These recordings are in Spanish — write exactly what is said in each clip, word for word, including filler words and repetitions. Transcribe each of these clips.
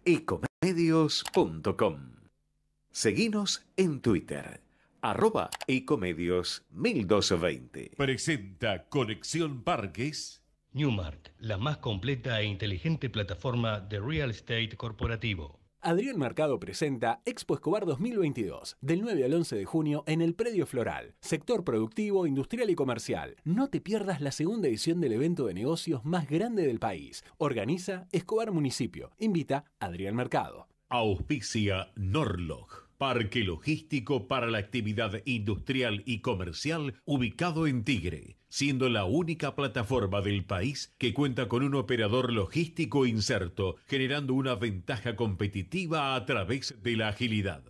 ecomedios punto com. Seguinos en Twitter, arroba ecomedios mil doscientos veinte. Presenta Conexión Parques. Newmark, la más completa e inteligente plataforma de real estate corporativo. Adrián Mercado presenta Expo Escobar dos mil veintidós, del nueve al once de junio en el Predio Floral, sector productivo, industrial y comercial. No te pierdas la segunda edición del evento de negocios más grande del país. Organiza Escobar Municipio. Invita Adrián Mercado. Auspicia Norlog, parque logístico para la actividad industrial y comercial ubicado en Tigre, siendo la única plataforma del país que cuenta con un operador logístico inserto, generando una ventaja competitiva a través de la agilidad.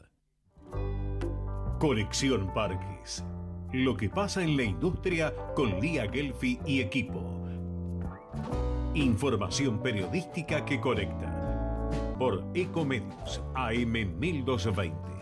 Conexión Parques. Lo que pasa en la industria con Lía Gelfi y equipo. Información periodística que conecta. Por Ecomedios A M mil doscientos veinte.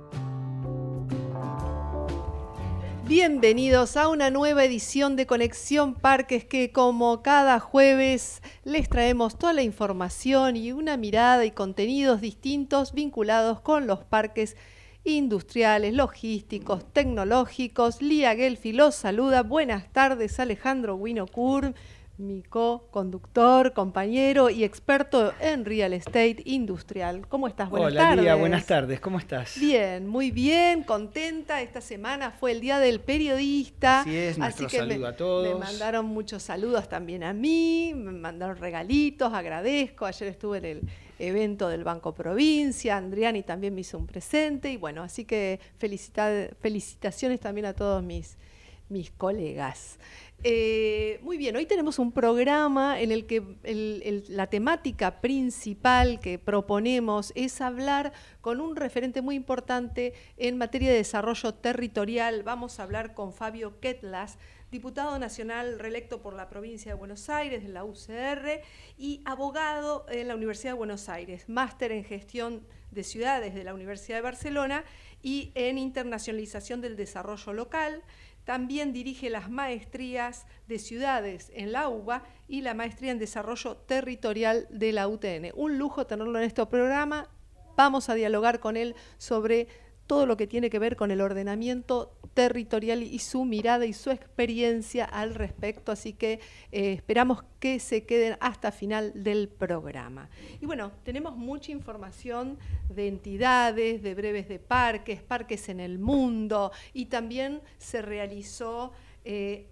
Bienvenidos a una nueva edición de Conexión Parques que, como cada jueves, les traemos toda la información y una mirada y contenidos distintos vinculados con los parques industriales, logísticos, tecnológicos. Lía Gelfi los saluda. Buenas tardes, Alejandro Winocourt, mi co-conductor, compañero y experto en real estate industrial. ¿Cómo estás? Buenas Hola, tardes. Lía, buenas tardes. ¿Cómo estás? Bien, muy bien, contenta. Esta semana fue el Día del Periodista. Así es, nuestro así que saludo me, a todos. Me mandaron muchos saludos también a mí, me mandaron regalitos, agradezco. Ayer estuve en el evento del Banco Provincia, Andriani también me hizo un presente y bueno, así que felicita, felicitaciones también a todos mis, mis colegas. Eh, muy bien, hoy tenemos un programa en el que el, el, la temática principal que proponemos es hablar con un referente muy importante en materia de desarrollo territorial. Vamos a hablar con Fabio Ketlas, diputado nacional reelecto por la provincia de Buenos Aires, de la U C R, y abogado en la Universidad de Buenos Aires, máster en gestión de ciudades de la Universidad de Barcelona y en internacionalización del desarrollo local. También dirige las maestrías de ciudades en la U B A y la maestría en desarrollo territorial de la U T N. Un lujo tenerlo en este programa. Vamos a dialogar con él sobre todo lo que tiene que ver con el ordenamiento territorial y su mirada y su experiencia al respecto, así que eh, esperamos que se queden hasta final del programa. Y bueno, tenemos mucha información de entidades, de breves de parques, parques en el mundo, y también se realizó eh,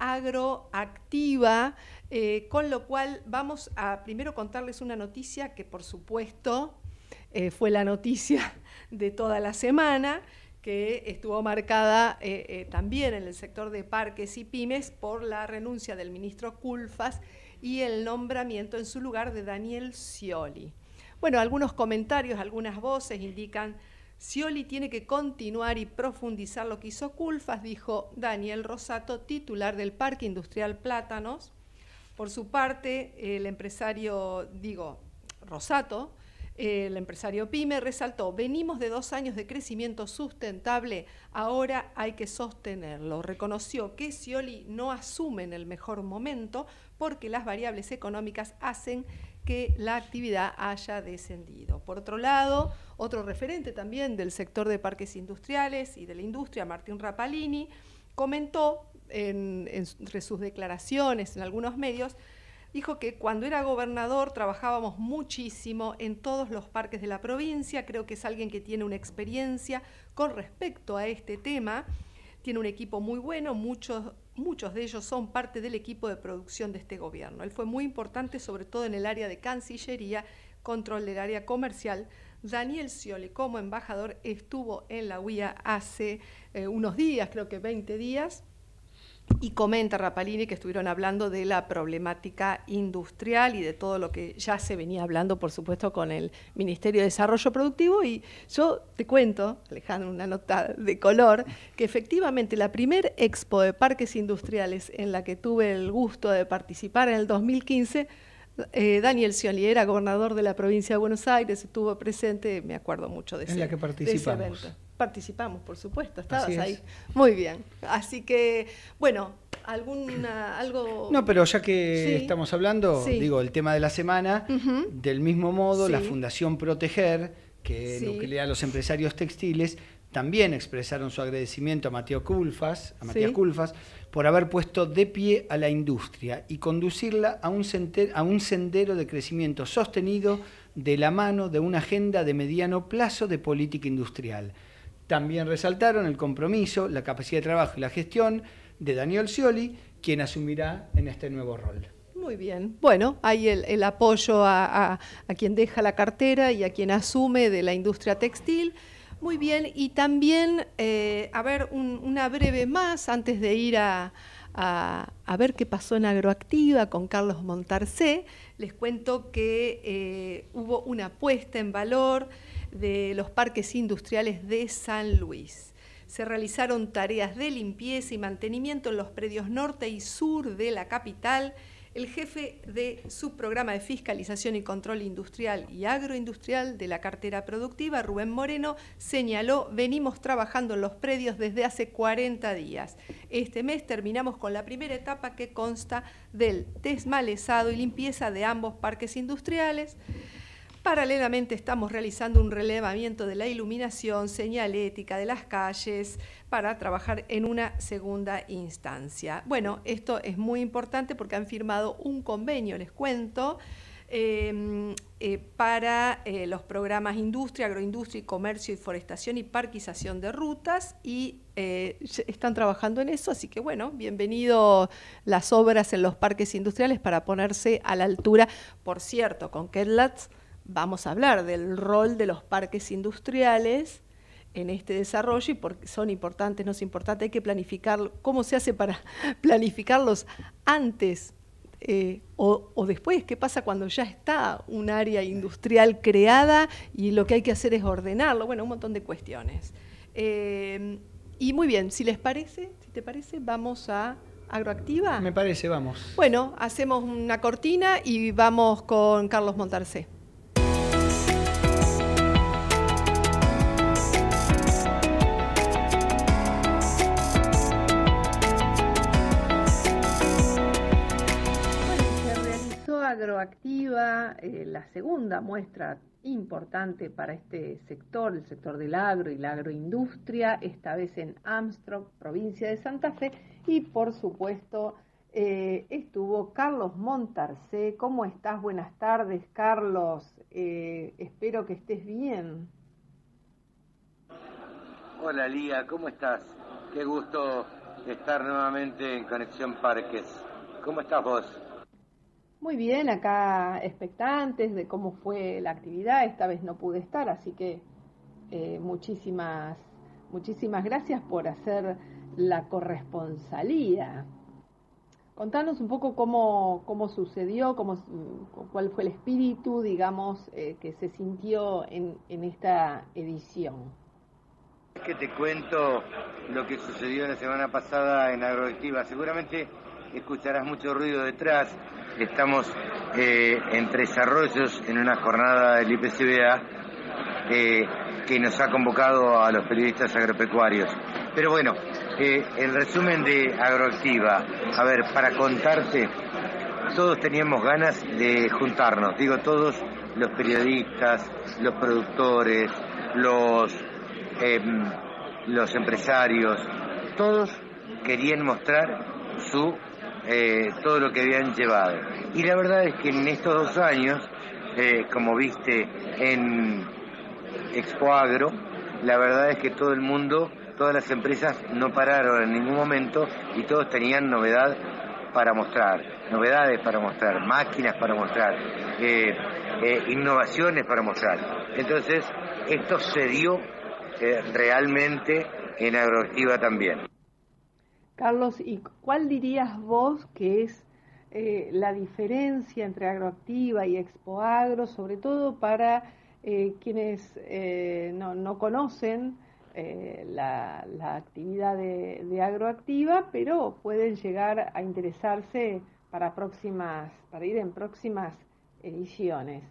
Agroactiva, eh, con lo cual vamos a primero contarles una noticia que por supuesto eh, fue la noticia de toda la semana, que estuvo marcada eh, eh, también en el sector de parques y pymes por la renuncia del ministro Culfas y el nombramiento en su lugar de Daniel Scioli. Bueno, algunos comentarios, algunas voces indican: Scioli tiene que continuar y profundizar lo que hizo Culfas, dijo Daniel Rosato, titular del Parque Industrial Plátanos. Por su parte, el empresario, digo, Rosato, el empresario pyme, resaltó: venimos de dos años de crecimiento sustentable, ahora hay que sostenerlo. Reconoció que Scioli no asume en el mejor momento porque las variables económicas hacen que la actividad haya descendido. Por otro lado, otro referente también del sector de parques industriales y de la industria, Martín Rapalini, comentó en, en, entre sus declaraciones en algunos medios, dijo que cuando era gobernador trabajábamos muchísimo en todos los parques de la provincia. Creo que es alguien que tiene una experiencia con respecto a este tema. Tiene un equipo muy bueno, muchos, muchos de ellos son parte del equipo de producción de este gobierno. Él fue muy importante, sobre todo en el área de Cancillería, control del área comercial. Daniel Scioli, como embajador, estuvo en la U I A hace eh, unos días, creo que veinte días, y comenta Rapalini que estuvieron hablando de la problemática industrial y de todo lo que ya se venía hablando, por supuesto, con el Ministerio de Desarrollo Productivo. Y yo te cuento, Alejandro, una nota de color, que efectivamente la primer expo de parques industriales en la que tuve el gusto de participar en el dos mil quince, eh, Daniel Scioli era gobernador de la provincia de Buenos Aires, estuvo presente, me acuerdo mucho de ese, en la que participamos. De ese evento. Participamos, por supuesto, estabas Así ahí. Es. Muy bien. Así que, bueno, alguna, algo... No, pero ya que Sí. estamos hablando, Sí. digo, el tema de la semana, Ujú. del mismo modo, Sí. la Fundación Proteger, que Sí. nuclea a los empresarios textiles, también expresaron su agradecimiento a Mateo Culfas, a Matías Sí. Culfas, por haber puesto de pie a la industria y conducirla a un, sender, a un sendero de crecimiento sostenido de la mano de una agenda de mediano plazo de política industrial. También resaltaron el compromiso, la capacidad de trabajo y la gestión de Daniel Scioli, quien asumirá en este nuevo rol. Muy bien. Bueno, hay el, el apoyo a, a, a quien deja la cartera y a quien asume de la industria textil. Muy bien, y también, eh, a ver, un, una breve más antes de ir a, a, a ver qué pasó en Agroactiva con Carlos Montarcé. Les cuento que eh, hubo una puesta en valor de los parques industriales de San Luis. Se realizaron tareas de limpieza y mantenimiento en los predios norte y sur de la capital. El jefe de Subprograma de Fiscalización y Control Industrial y Agroindustrial de la cartera productiva, Rubén Moreno, señaló: venimos trabajando en los predios desde hace cuarenta días. Este mes terminamos con la primera etapa, que consta del desmalezado y limpieza de ambos parques industriales. Paralelamente estamos realizando un relevamiento de la iluminación, señalética de las calles, para trabajar en una segunda instancia. Bueno, esto es muy importante porque han firmado un convenio, les cuento, eh, eh, para eh, los programas Industria, Agroindustria, Comercio y Forestación y Parquización de Rutas, y eh, están trabajando en eso, así que bueno, bienvenido las obras en los parques industriales para ponerse a la altura. Por cierto, con Ketlatz vamos a hablar del rol de los parques industriales en este desarrollo y porque son importantes, no es importante, hay que planificar. ¿Cómo se hace para planificarlos antes eh, o, o después? ¿Qué pasa cuando ya está un área industrial creada y lo que hay que hacer es ordenarlo? Bueno, un montón de cuestiones. Eh, y muy bien, si les parece, si te parece, vamos a Agroactiva. Me parece, vamos. Bueno, hacemos una cortina y vamos con Carlos Montarcé. Agroactiva, eh, la segunda muestra importante para este sector, el sector del agro y la agroindustria, esta vez en Armstrong, provincia de Santa Fe, y por supuesto eh, estuvo Carlos Montarcé. ¿Cómo estás? Buenas tardes, Carlos. Eh, espero que estés bien. Hola, Lía, ¿cómo estás? Qué gusto estar nuevamente en Conexión Parques. ¿Cómo estás vos? Muy bien, acá expectantes de cómo fue la actividad. Esta vez no pude estar, así que eh, muchísimas, muchísimas gracias por hacer la corresponsalía. Contanos un poco cómo, cómo sucedió, cómo, cuál fue el espíritu, digamos, eh, que se sintió en, en esta edición. Es que te cuento lo que sucedió la semana pasada en Agroactiva. Seguramente escucharás mucho ruido detrás. Estamos eh, en Tres Arroyos en una jornada del I P C B A eh, que nos ha convocado a los periodistas agropecuarios. Pero bueno, eh, el resumen de Agroactiva, a ver, para contarte, todos teníamos ganas de juntarnos, digo todos, los periodistas, los productores, los, eh, los empresarios, todos querían mostrar su Eh, todo lo que habían llevado. Y la verdad es que en estos dos años, eh, como viste en Expo Agro, la verdad es que todo el mundo, todas las empresas no pararon en ningún momento y todos tenían novedad para mostrar, novedades para mostrar, máquinas para mostrar, eh, eh, innovaciones para mostrar. Entonces, esto se dio eh, realmente en Agroactiva también. Carlos, ¿y cuál dirías vos que es eh, la diferencia entre Agroactiva y Expo Agro, sobre todo para eh, quienes eh, no, no conocen eh, la, la actividad de, de Agroactiva, pero pueden llegar a interesarse para próximas, para ir en próximas ediciones?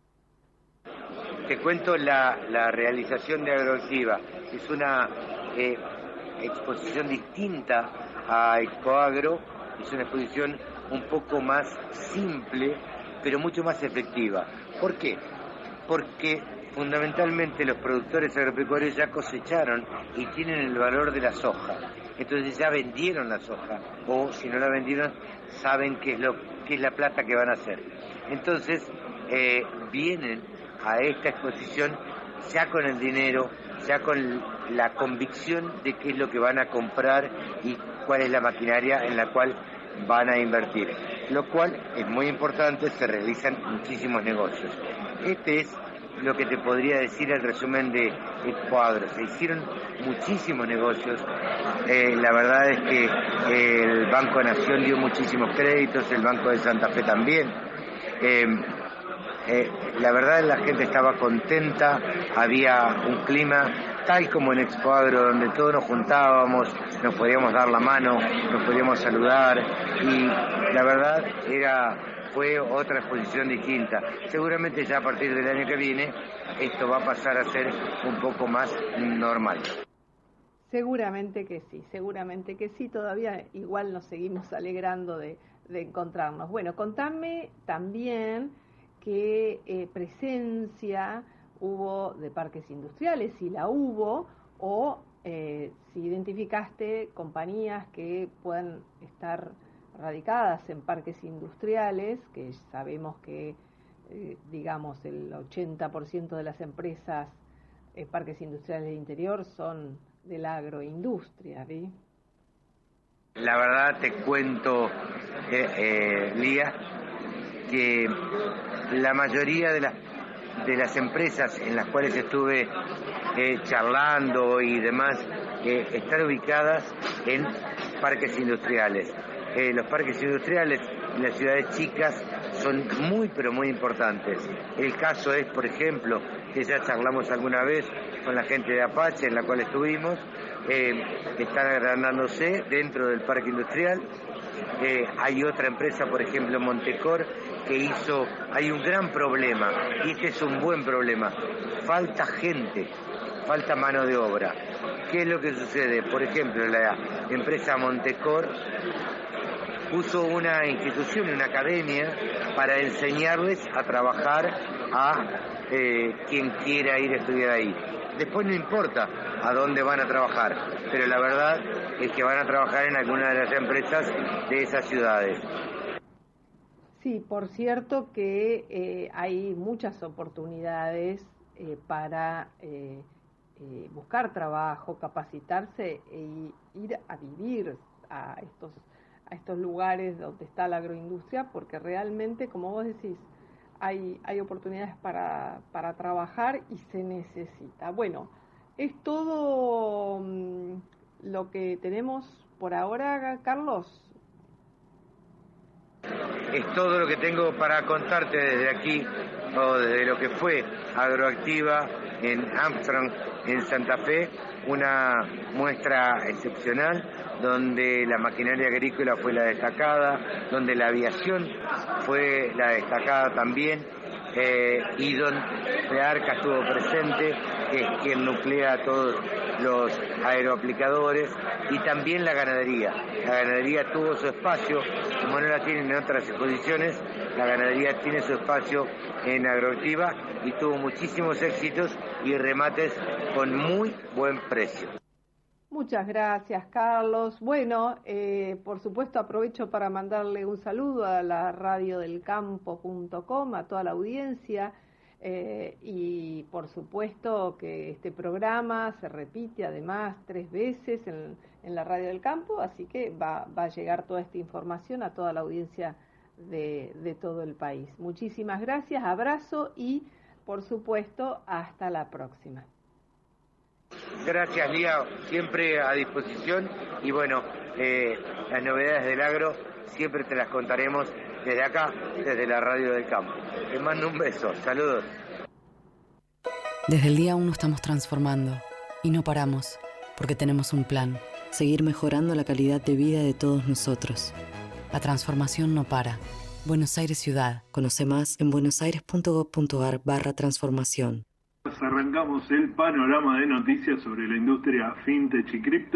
Te cuento la, la realización de Agroactiva. Es una eh, exposición distinta a Expoagro. Es una exposición un poco más simple, pero mucho más efectiva. ¿Por qué? Porque fundamentalmente los productores agropecuarios ya cosecharon y tienen el valor de la soja. Entonces ya vendieron la soja, o si no la vendieron, saben qué es, lo, qué es la plata que van a hacer. Entonces eh, vienen a esta exposición ya con el dinero, ya con la convicción de qué es lo que van a comprar y cuál es la maquinaria en la cual van a invertir, lo cual es muy importante, se realizan muchísimos negocios. Este es lo que te podría decir el resumen de Expoagro. Se hicieron muchísimos negocios, eh, la verdad es que eh, el Banco Nación dio muchísimos créditos, el Banco de Santa Fe también. Eh, eh, la verdad la gente estaba contenta, había un clima tal como en Expoagro, donde todos nos juntábamos, nos podíamos dar la mano, nos podíamos saludar, y la verdad era fue otra exposición distinta. Seguramente ya a partir del año que viene esto va a pasar a ser un poco más normal. Seguramente que sí, seguramente que sí, todavía igual nos seguimos alegrando de, de encontrarnos. Bueno, contame también qué eh, presencia hubo de parques industriales, si la hubo, o eh, si identificaste compañías que puedan estar radicadas en parques industriales, que sabemos que, eh, digamos, el ochenta por ciento de las empresas en parques industriales del interior son de la agroindustria, ¿sí? La verdad te cuento, eh, eh, Lía, que la mayoría de las de las empresas en las cuales estuve eh, charlando y demás eh, están ubicadas en parques industriales. Eh, los parques industriales en las ciudades chicas son muy pero muy importantes. El caso es, por ejemplo, que ya charlamos alguna vez con la gente de Apache, en la cual estuvimos, eh, están agrandándose dentro del parque industrial. Eh, hay otra empresa, por ejemplo, Montecor, que hizo, hay un gran problema, y este es un buen problema, falta gente, falta mano de obra. ¿Qué es lo que sucede? Por ejemplo, la empresa Montecor puso una institución, una academia, para enseñarles a trabajar a eh, quien quiera ir a estudiar ahí. Después no importa a dónde van a trabajar, pero la verdad es que van a trabajar en alguna de las empresas de esas ciudades. Sí, por cierto que eh, hay muchas oportunidades eh, para eh, eh, buscar trabajo, capacitarse e ir a vivir a estos, a estos lugares donde está la agroindustria, porque realmente, como vos decís, hay, hay oportunidades para, para trabajar y se necesita. Bueno, es todo um, lo que tenemos por ahora, Carlos. Es todo lo que tengo para contarte desde aquí, o desde lo que fue Agroactiva en Armstrong, en Santa Fe, una muestra excepcional donde la maquinaria agrícola fue la destacada, donde la aviación fue la destacada también, eh, y Don Arca estuvo presente, que es quien nuclea a todos los aeroaplicadores, y también la ganadería. La ganadería tuvo su espacio, como no la tienen en otras exposiciones, la ganadería tiene su espacio en Agroactiva y tuvo muchísimos éxitos y remates con muy buen precio. Muchas gracias, Carlos. Bueno, eh, por supuesto aprovecho para mandarle un saludo a la radio del campo punto com, a toda la audiencia, eh, y por supuesto que este programa se repite además tres veces en, en la radio del campo, así que va, va a llegar toda esta información a toda la audiencia de, de todo el país. Muchísimas gracias, abrazo y por supuesto hasta la próxima. Gracias, Lía, siempre a disposición, y bueno, eh, las novedades del agro siempre te las contaremos desde acá, desde la radio del campo. Te mando un beso, saludos. Desde el día uno estamos transformando y no paramos, porque tenemos un plan: seguir mejorando la calidad de vida de todos nosotros. La transformación no para. Buenos Aires Ciudad. Conoce más en buenosaires.gov.ar barra transformación. Arrancamos el panorama de noticias sobre la industria fintech y cripto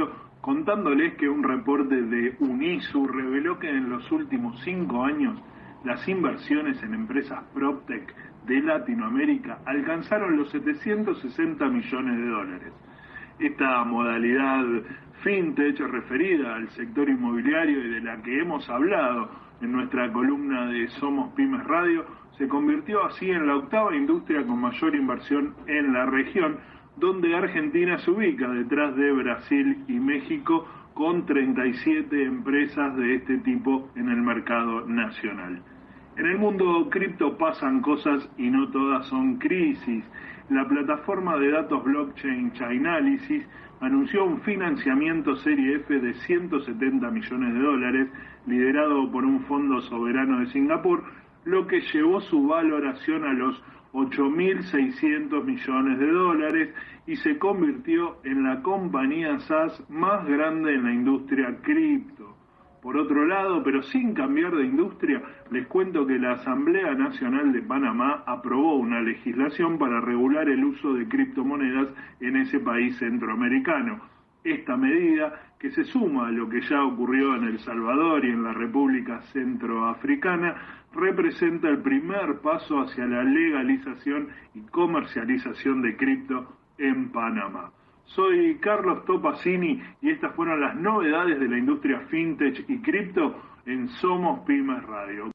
contándoles que un reporte de UNISU reveló que en los últimos cinco años las inversiones en empresas PropTech de Latinoamérica alcanzaron los setecientos sesenta millones de dólares. Esta modalidad fintech referida al sector inmobiliario y de la que hemos hablado en nuestra columna de Somos Pymes Radio se convirtió así en la octava industria con mayor inversión en la región, donde Argentina se ubica detrás de Brasil y México con treinta y siete empresas de este tipo en el mercado nacional. En el mundo cripto pasan cosas y no todas son crisis. La plataforma de datos blockchain Chainalysis anunció un financiamiento Serie F de ciento setenta millones de dólares, liderado por un fondo soberano de Singapur, lo que llevó su valoración a los ocho mil seiscientos millones de dólares y se convirtió en la compañía SaaS más grande en la industria cripto. Por otro lado, pero sin cambiar de industria, les cuento que la Asamblea Nacional de Panamá aprobó una legislación para regular el uso de criptomonedas en ese país centroamericano. Esta medida, que se suma a lo que ya ocurrió en El Salvador y en la República Centroafricana, representa el primer paso hacia la legalización y comercialización de cripto en Panamá. Soy Carlos Topazzini y estas fueron las novedades de la industria fintech y cripto en Somos Pymes Radio.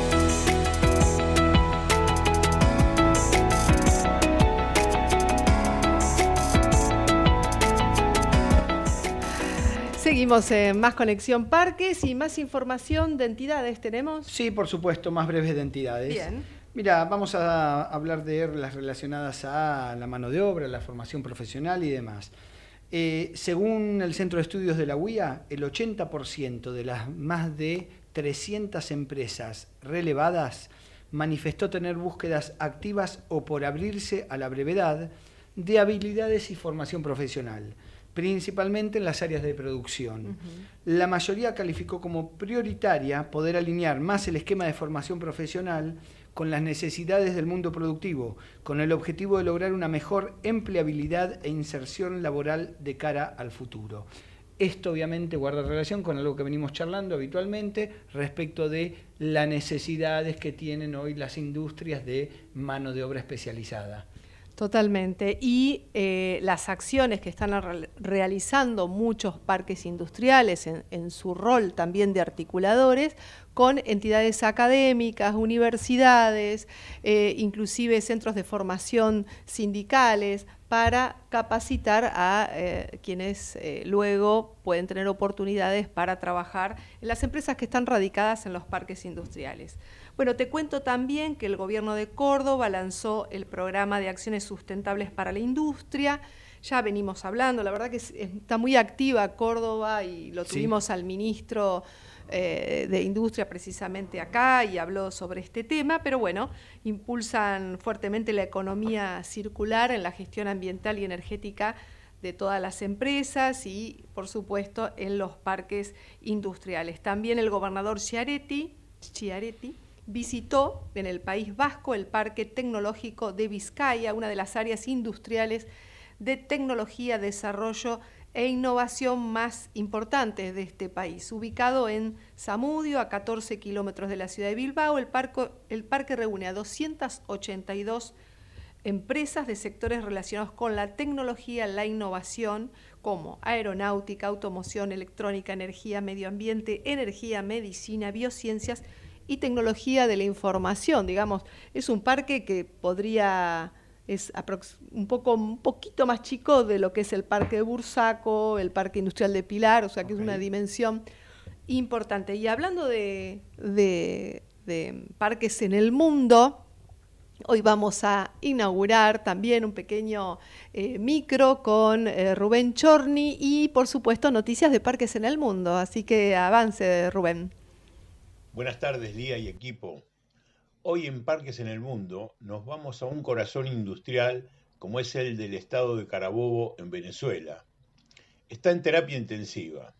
Seguimos en Más Conexión Parques y más información de entidades tenemos. Sí, por supuesto, más breves de entidades. Bien. Mira, vamos a hablar de las relacionadas a la mano de obra, la formación profesional y demás. Eh, según el Centro de Estudios de la U I A, el ochenta por ciento de las más de trescientas empresas relevadas manifestó tener búsquedas activas o por abrirse a la brevedad de habilidades y formación profesional, principalmente en las áreas de producción. Uh-huh. La mayoría calificó como prioritaria poder alinear más el esquema de formación profesional con las necesidades del mundo productivo, con el objetivo de lograr una mejor empleabilidad e inserción laboral de cara al futuro. Esto obviamente guarda relación con algo que venimos charlando habitualmente respecto de las necesidades que tienen hoy las industrias de mano de obra especializada. Totalmente. Y eh, las acciones que están re- realizando muchos parques industriales en, en su rol también de articuladores con entidades académicas, universidades, eh, inclusive centros de formación sindicales, para capacitar a eh, quienes eh, luego pueden tener oportunidades para trabajar en las empresas que están radicadas en los parques industriales. Bueno, te cuento también que el gobierno de Córdoba lanzó el programa de acciones sustentables para la industria. Ya venimos hablando, la verdad que es, está muy activa Córdoba y lo tuvimos sí. al ministro eh, de Industria precisamente acá y habló sobre este tema, pero bueno, impulsan fuertemente la economía circular en la gestión ambiental y energética de todas las empresas y, por supuesto, en los parques industriales. También el gobernador Schiaretti, Schiaretti visitó en el País Vasco el Parque Tecnológico de Vizcaya, una de las áreas industriales de tecnología, desarrollo e innovación más importantes de este país. Ubicado en Zamudio, a catorce kilómetros de la ciudad de Bilbao, el parque, el parque reúne a doscientas ochenta y dos empresas de sectores relacionados con la tecnología, la innovación, como aeronáutica, automoción, electrónica, energía, medio ambiente, energía, medicina, biociencias y tecnología de la información. Digamos, es un parque que podría... es un poco un poquito más chico de lo que es el Parque de Bursaco, el Parque Industrial de Pilar, o sea que okay. es una dimensión importante. Y hablando de, de, de parques en el mundo, hoy vamos a inaugurar también un pequeño eh, micro con eh, Rubén Chorni y, por supuesto, noticias de parques en el mundo. Así que avance, Rubén. Buenas tardes, Lía y equipo. Hoy en Parques en el Mundo nos vamos a un corazón industrial como es el del estado de Carabobo en Venezuela. Está en terapia intensiva.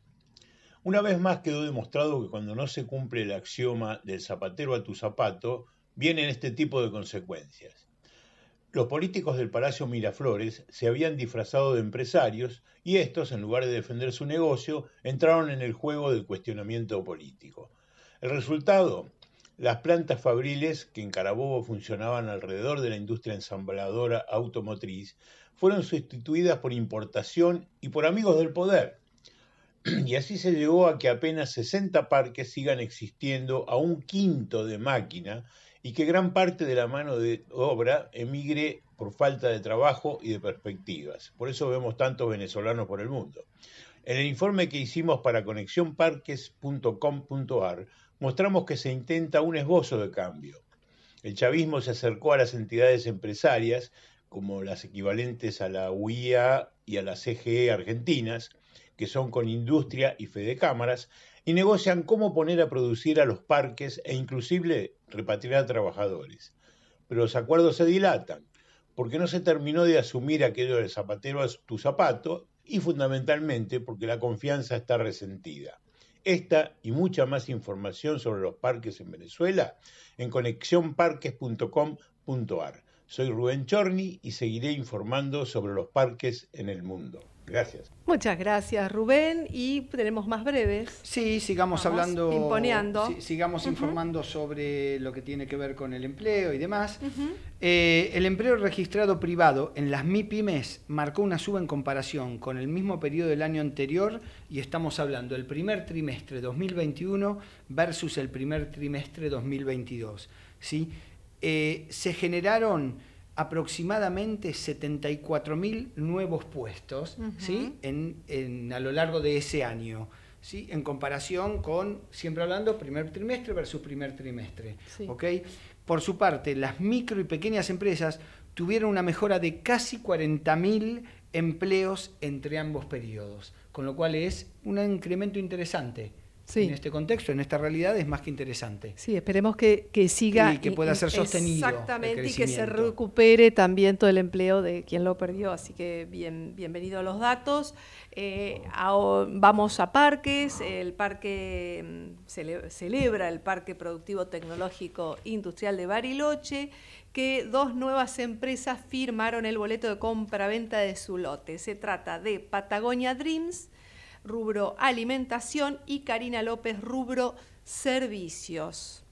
Una vez más quedó demostrado que cuando no se cumple el axioma del zapatero a tu zapato, vienen este tipo de consecuencias. Los políticos del Palacio Miraflores se habían disfrazado de empresarios y estos, en lugar de defender su negocio, entraron en el juego del cuestionamiento político. El resultado, las plantas fabriles que en Carabobo funcionaban alrededor de la industria ensambladora automotriz fueron sustituidas por importación y por amigos del poder. Y así se llegó a que apenas sesenta parques sigan existiendo a un quinto de máquina y que gran parte de la mano de obra emigre por falta de trabajo y de perspectivas. Por eso vemos tantos venezolanos por el mundo. En el informe que hicimos para conexión parques punto com punto a r mostramos que se intenta un esbozo de cambio. El chavismo se acercó a las entidades empresarias, como las equivalentes a la U I A y a la C G E argentinas, que son con industria y fedecámaras, y negocian cómo poner a producir a los parques e inclusive repatriar trabajadores. Pero los acuerdos se dilatan, porque no se terminó de asumir aquello del zapatero a tu zapato y fundamentalmente porque la confianza está resentida. Esta y mucha más información sobre los parques en Venezuela en conexión parques punto com punto a r. Soy Rubén Chorny y seguiré informando sobre los parques en el mundo. Gracias. Muchas gracias, Rubén. Y tenemos más breves. Sí, sigamos Vamos, hablando, imponeando. Sí, sigamos Uh-huh. informando sobre lo que tiene que ver con el empleo y demás. Uh-huh. Eh, el empleo registrado privado en las MIPYMES marcó una suba en comparación con el mismo periodo del año anterior y estamos hablando del primer trimestre dos mil veintiuno versus el primer trimestre dos mil veintidós. ¿Sí? Eh, se generaron aproximadamente setenta y cuatro mil nuevos puestos, uh-huh. ¿sí? en, en, a lo largo de ese año, ¿sí? En comparación con, siempre hablando, primer trimestre versus primer trimestre. Sí. ¿Okay? Por su parte, las micro y pequeñas empresas tuvieron una mejora de casi cuarenta mil empleos entre ambos periodos, con lo cual es un incremento interesante. Sí. En este contexto, en esta realidad, es más que interesante. Sí, esperemos que, que siga. Y que pueda ser sostenido. Exactamente, y que se recupere también todo el empleo de quien lo perdió. Así que bien, bienvenido a los datos. Eh, a, vamos a parques. El parque cele, celebra el Parque Productivo Tecnológico Industrial de Bariloche, que dos nuevas empresas firmaron el boleto de compra-venta de su lote. Se trata de Patagonia Dreams, rubro alimentación, y Karina López, rubro servicios.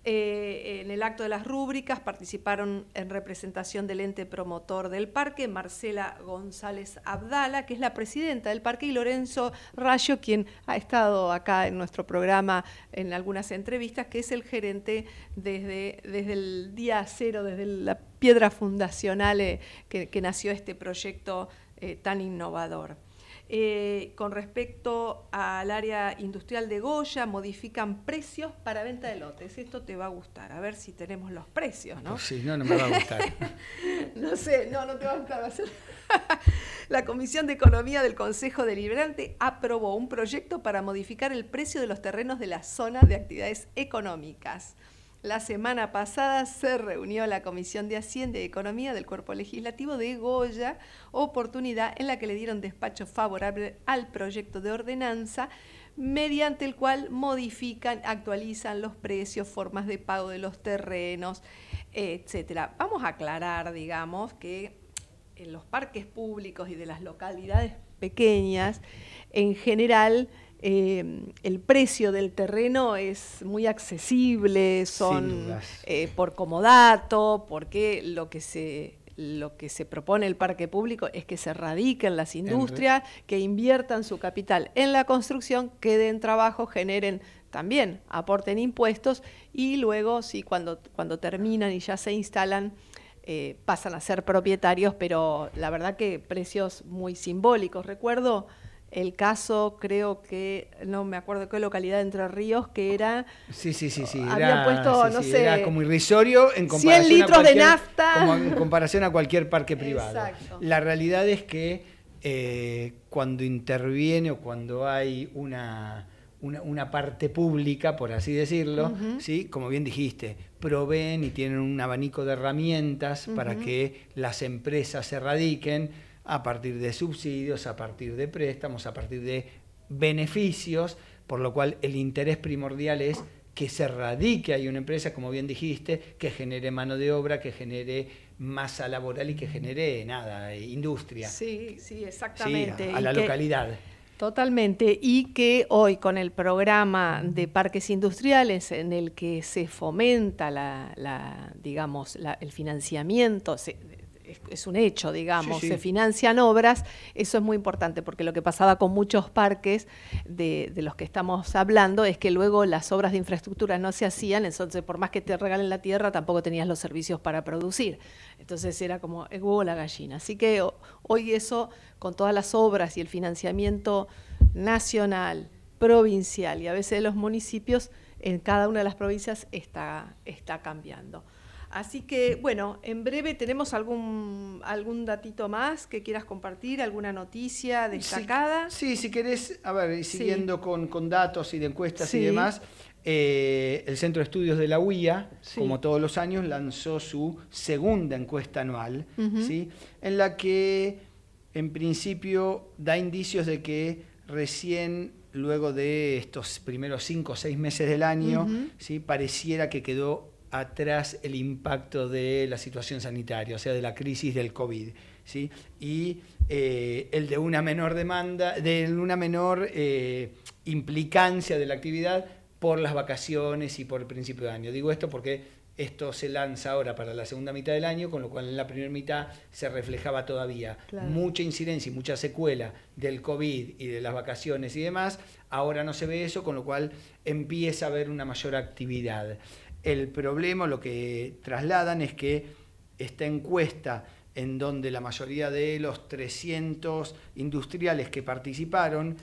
Eh, en el acto de las rúbricas participaron en representación del ente promotor del parque Marcela González Abdala, que es la presidenta del parque, y Lorenzo Rayo, quien ha estado acá en nuestro programa en algunas entrevistas, que es el gerente desde, desde el día cero, desde la piedra fundacional eh, que, que nació este proyecto eh, tan innovador. Eh, con respecto al área industrial de Goya, modifican precios para venta de lotes. Esto te va a gustar, a ver si tenemos los precios, ¿no? Sí, no, no me va a gustar. No sé, no, no te va a gustar. Va a ser... La Comisión de Economía del Consejo Deliberante aprobó un proyecto para modificar el precio de los terrenos de la zona de actividades económicas. La semana pasada se reunió la Comisión de Hacienda y Economía del Cuerpo Legislativo de Goya, oportunidad en la que le dieron despacho favorable al proyecto de ordenanza, mediante el cual modifican, actualizan los precios, formas de pago de los terrenos, etcétera. Vamos a aclarar, digamos, que en los parques públicos y de las localidades pequeñas, en general, Eh, el precio del terreno es muy accesible, son eh, por comodato, porque lo que se lo que se propone el parque público es que se radiquen las industrias, que inviertan su capital en la construcción, que den trabajo, generen también, aporten impuestos, y luego, sí, cuando, cuando terminan y ya se instalan, eh, pasan a ser propietarios, pero la verdad que precios muy simbólicos. Recuerdo el caso, creo que, no me acuerdo qué localidad de Entre Ríos, que era... Sí, sí, sí, sí. Habían era, puesto, sí, no sí, sé... Era como irrisorio en comparación cien litros a cualquier, de nafta. Como en comparación a cualquier parque privado. Exacto. La realidad es que eh, cuando interviene o cuando hay una, una, una parte pública, por así decirlo, uh-huh. ¿sí? Como bien dijiste, proveen y tienen un abanico de herramientas uh-huh. para que las empresas se radiquen a partir de subsidios, a partir de préstamos, a partir de beneficios, por lo cual el interés primordial es que se radique ahí una empresa, como bien dijiste, que genere mano de obra, que genere masa laboral y que genere, nada, industria. Sí, sí, exactamente. Sí, a, a la y localidad. Que, totalmente. Y que hoy con el programa de parques industriales en el que se fomenta la, la digamos, la, el financiamiento, se, es un hecho, digamos, sí, sí. se financian obras, eso es muy importante, porque lo que pasaba con muchos parques de, de los que estamos hablando es que luego las obras de infraestructura no se hacían, entonces por más que te regalen la tierra, tampoco tenías los servicios para producir. Entonces era como el huevo o la gallina. Así que hoy eso, con todas las obras y el financiamiento nacional, provincial y a veces de los municipios, en cada una de las provincias está, está cambiando. Así que, bueno, en breve tenemos algún algún datito más que quieras compartir, alguna noticia destacada. Sí, sí si querés, a ver, siguiendo sí. con, con datos y de encuestas sí. y demás, eh, el Centro de Estudios de la U I A, sí. como todos los años, lanzó su segunda encuesta anual, uh-huh. ¿sí? En la que, en principio, da indicios de que recién, luego de estos primeros cinco o seis meses del año, uh-huh. ¿sí? pareciera que quedó atrás el impacto de la situación sanitaria, o sea, de la crisis del COVID, ¿sí? Y eh, el de una menor demanda, de una menor eh, implicancia de la actividad por las vacaciones y por el principio de año. Digo esto porque esto se lanza ahora para la segunda mitad del año, con lo cual en la primera mitad se reflejaba todavía claro. mucha incidencia y mucha secuela del COVID y de las vacaciones y demás. Ahora no se ve eso, con lo cual empieza a haber una mayor actividad. El problema, lo que trasladan es que esta encuesta, en donde la mayoría de los trescientos industriales que participaron,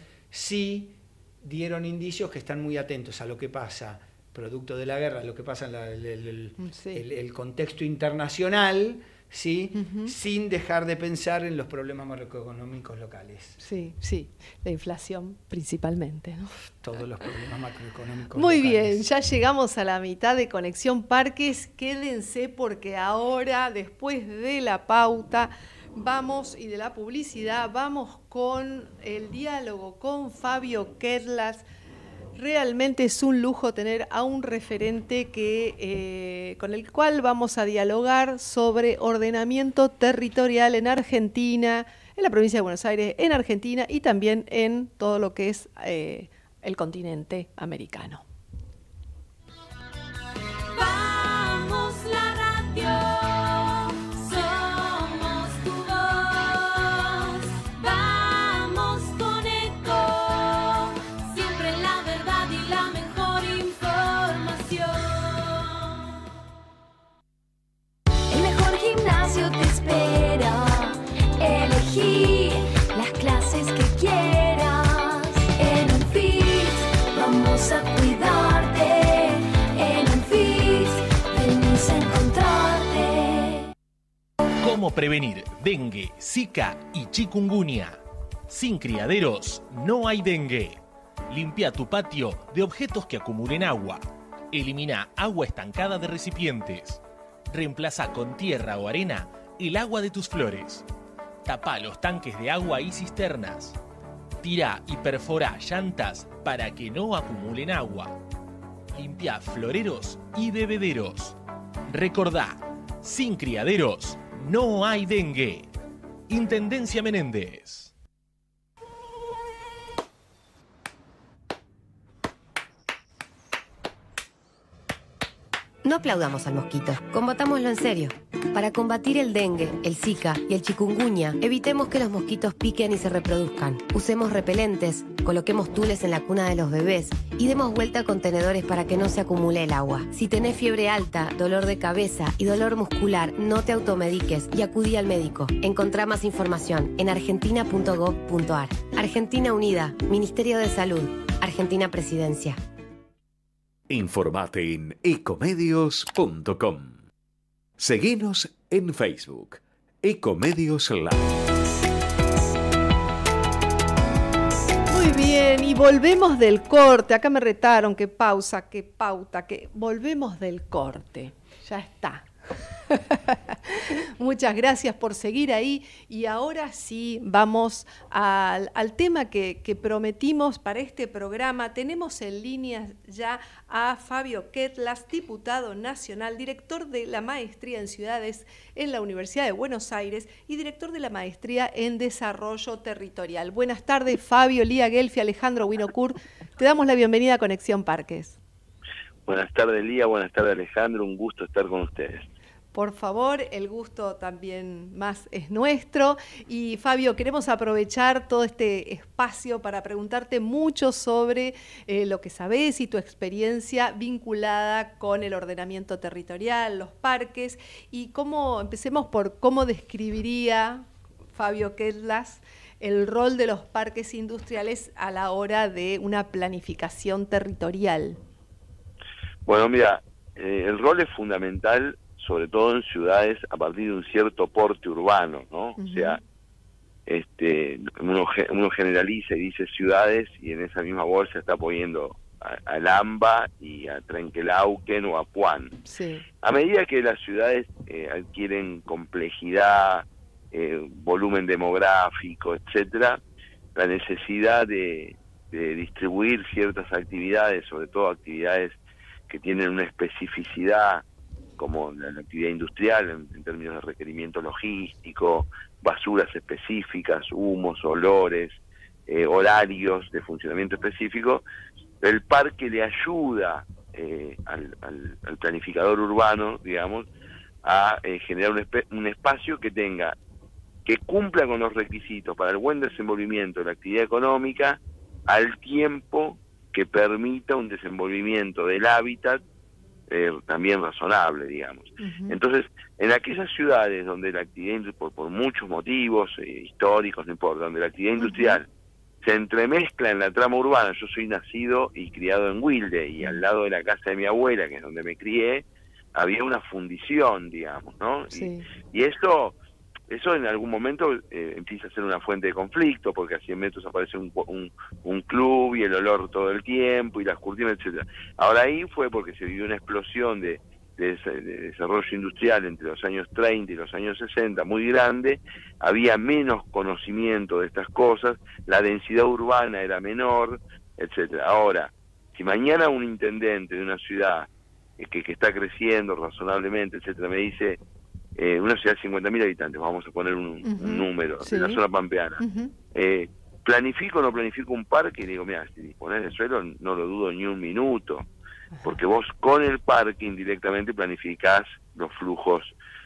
sí dieron indicios que están muy atentos a lo que pasa, producto de la guerra, lo que pasa en la, el, el, sí. el, el contexto internacional, ¿sí? Uh-huh. sin dejar de pensar en los problemas macroeconómicos locales. Sí, sí, la inflación principalmente, ¿no? Todos los problemas macroeconómicos Muy locales. Bien, ya llegamos a la mitad de Conexión Parques. Quédense porque ahora, después de la pauta, vamos y de la publicidad, vamos con el diálogo con Fabio Ketlas. Realmente es un lujo tener a un referente que, eh, con el cual vamos a dialogar sobre ordenamiento territorial en Argentina, en la provincia de Buenos Aires, en Argentina y también en todo lo que es eh, el continente americano. Vamos la radio. Te espera, elegí las clases que quieras. En Unfit vamos a cuidarte. En Unfit venís a encontrarte. ¿Cómo prevenir dengue, zika y chikungunya? Sin criaderos no hay dengue. Limpia tu patio de objetos que acumulen agua. Elimina agua estancada de recipientes. Reemplaza con tierra o arena el agua de tus flores. Tapa los tanques de agua y cisternas. Tira y perfora llantas para que no acumulen agua. Limpia floreros y bebederos. Recordá, sin criaderos no hay dengue. Intendencia Menéndez. No aplaudamos al mosquito, combatámoslo en serio. Para combatir el dengue, el zika y el chikungunya, evitemos que los mosquitos piquen y se reproduzcan. Usemos repelentes, coloquemos tules en la cuna de los bebés y demos vuelta a contenedores para que no se acumule el agua. Si tenés fiebre alta, dolor de cabeza y dolor muscular, no te automediques y acudí al médico. Encontrá más información en argentina punto gov punto ar. Argentina Unida, Ministerio de Salud, Argentina Presidencia. Informate en ecomedios punto com. Seguinos en Facebook, Ecomedios Live. Muy bien, y volvemos del corte. Acá me retaron, que pausa, que pauta, que volvemos del corte. Ya está. Muchas gracias por seguir ahí y ahora sí vamos al, al tema que, que prometimos para este programa. Tenemos en línea ya a Fabio Ketlas, diputado nacional, director de la Maestría en Ciudades en la Universidad de Buenos Aires y director de la Maestría en Desarrollo Territorial. Buenas tardes, Fabio, Lía Guelfi, Alejandro Winocourt. Te damos la bienvenida a Conexión Parques. Buenas tardes, Lía. Buenas tardes, Alejandro. Un gusto estar con ustedes. Por favor, el gusto también más es nuestro. Y Fabio, queremos aprovechar todo este espacio para preguntarte mucho sobre eh, lo que sabés y tu experiencia vinculada con el ordenamiento territorial, los parques, y cómo, empecemos por cómo describiría Fabio Ketlas el rol de los parques industriales a la hora de una planificación territorial. Bueno, mira, eh, el rol es fundamental, sobre todo en ciudades a partir de un cierto porte urbano, ¿no? Uh-huh. O sea, este, uno, uno generaliza y dice ciudades y en esa misma bolsa está poniendo a, a Lamba y a Trenquelauquen o a Puan. Sí. A medida que las ciudades eh, adquieren complejidad, eh, volumen demográfico, etcétera, la necesidad de, de distribuir ciertas actividades, sobre todo actividades que tienen una especificidad, como la, la actividad industrial en, en términos de requerimiento logístico, basuras específicas, humos, olores, eh, horarios de funcionamiento específico, el parque le ayuda eh, al, al, al planificador urbano, digamos, a eh, generar un, esp un espacio que tenga, que cumpla con los requisitos para el buen desenvolvimiento de la actividad económica, al tiempo que permita un desenvolvimiento del hábitat Eh, también razonable, digamos. Uh-huh. Entonces, en aquellas ciudades donde la actividad, por, por muchos motivos eh, históricos, no importa, donde la actividad industrial uh-huh. se entremezcla en la trama urbana. Yo soy nacido y criado en Wilde, y al lado de la casa de mi abuela, que es donde me crié, había una fundición, digamos, ¿no? Sí. Y, y eso, eso en algún momento eh, empieza a ser una fuente de conflicto, porque a cien metros aparece un, un, un club y el olor todo el tiempo y las cortinas, etcétera. Ahora ahí fue porque se vivió una explosión de, de, de desarrollo industrial entre los años treinta y los años sesenta muy grande, había menos conocimiento de estas cosas, la densidad urbana era menor, etcétera. Ahora, si mañana un intendente de una ciudad eh, que, que está creciendo razonablemente, etcétera, me dice, Eh, una ciudad de cincuenta mil habitantes, vamos a poner un, uh-huh. un número, sí. en la zona pampeana. Uh-huh. eh, ¿Planifico o no planifico un parque? Y digo, mira, si disponés de suelo, no lo dudo ni un minuto, porque vos con el parque indirectamente planificás los flujos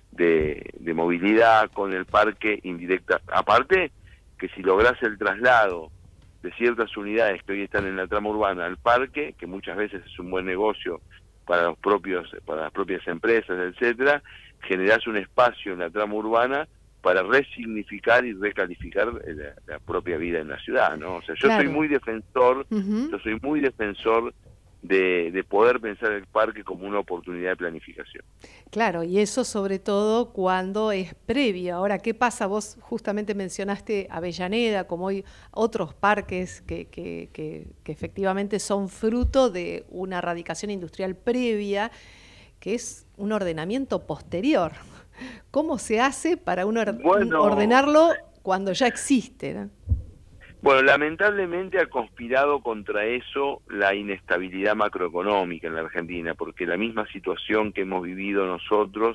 de, de movilidad, con el parque indirecta. Aparte, que si lográs el traslado de ciertas unidades que hoy están en la trama urbana al parque, que muchas veces es un buen negocio para los propios, para las propias empresas, etcétera, generás un espacio en la trama urbana para resignificar y recalificar la, la propia vida en la ciudad, ¿no? O sea, yo claro. soy muy defensor, uh-huh. yo soy muy defensor de, de poder pensar el parque como una oportunidad de planificación. Claro, y eso sobre todo cuando es previo. Ahora, ¿qué pasa? Vos justamente mencionaste Avellaneda, como hoy otros parques que, que, que, que efectivamente son fruto de una radicación industrial previa, que es un ordenamiento posterior. ¿Cómo se hace para uno bueno, ordenarlo cuando ya existe, ¿no? Bueno, lamentablemente ha conspirado contra eso la inestabilidad macroeconómica en la Argentina, porque la misma situación que hemos vivido nosotros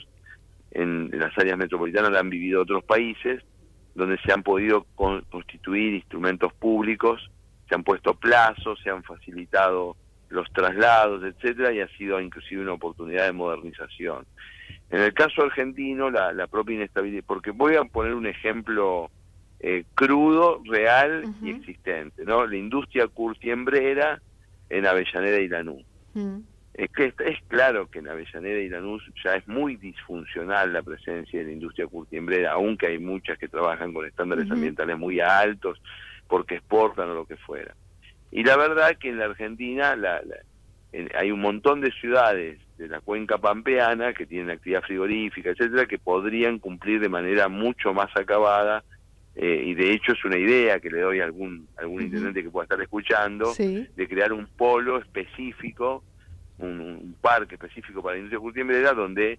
en, en las áreas metropolitanas la han vivido otros países, donde se han podido con, constituir instrumentos públicos, se han puesto plazos, se han facilitado los traslados, etcétera, y ha sido inclusive una oportunidad de modernización. En el caso argentino, la, la propia inestabilidad, porque voy a poner un ejemplo eh, crudo, real uh-huh. y existente, ¿no? La industria curtiembrera en Avellaneda y Lanús. Uh-huh. Es que es claro que en Avellaneda y Lanús ya es muy disfuncional la presencia de la industria curtiembrera, aunque hay muchas que trabajan con estándares uh-huh. ambientales muy altos, porque exportan o lo que fuera. Y la verdad que en la Argentina la, la, en, hay un montón de ciudades de la cuenca pampeana que tienen actividad frigorífica, etcétera, que podrían cumplir de manera mucho más acabada, eh, y de hecho es una idea que le doy a algún, algún uh-huh. intendente que pueda estar escuchando, sí. de crear un polo específico, un, un parque específico para la industria curtiembrera, donde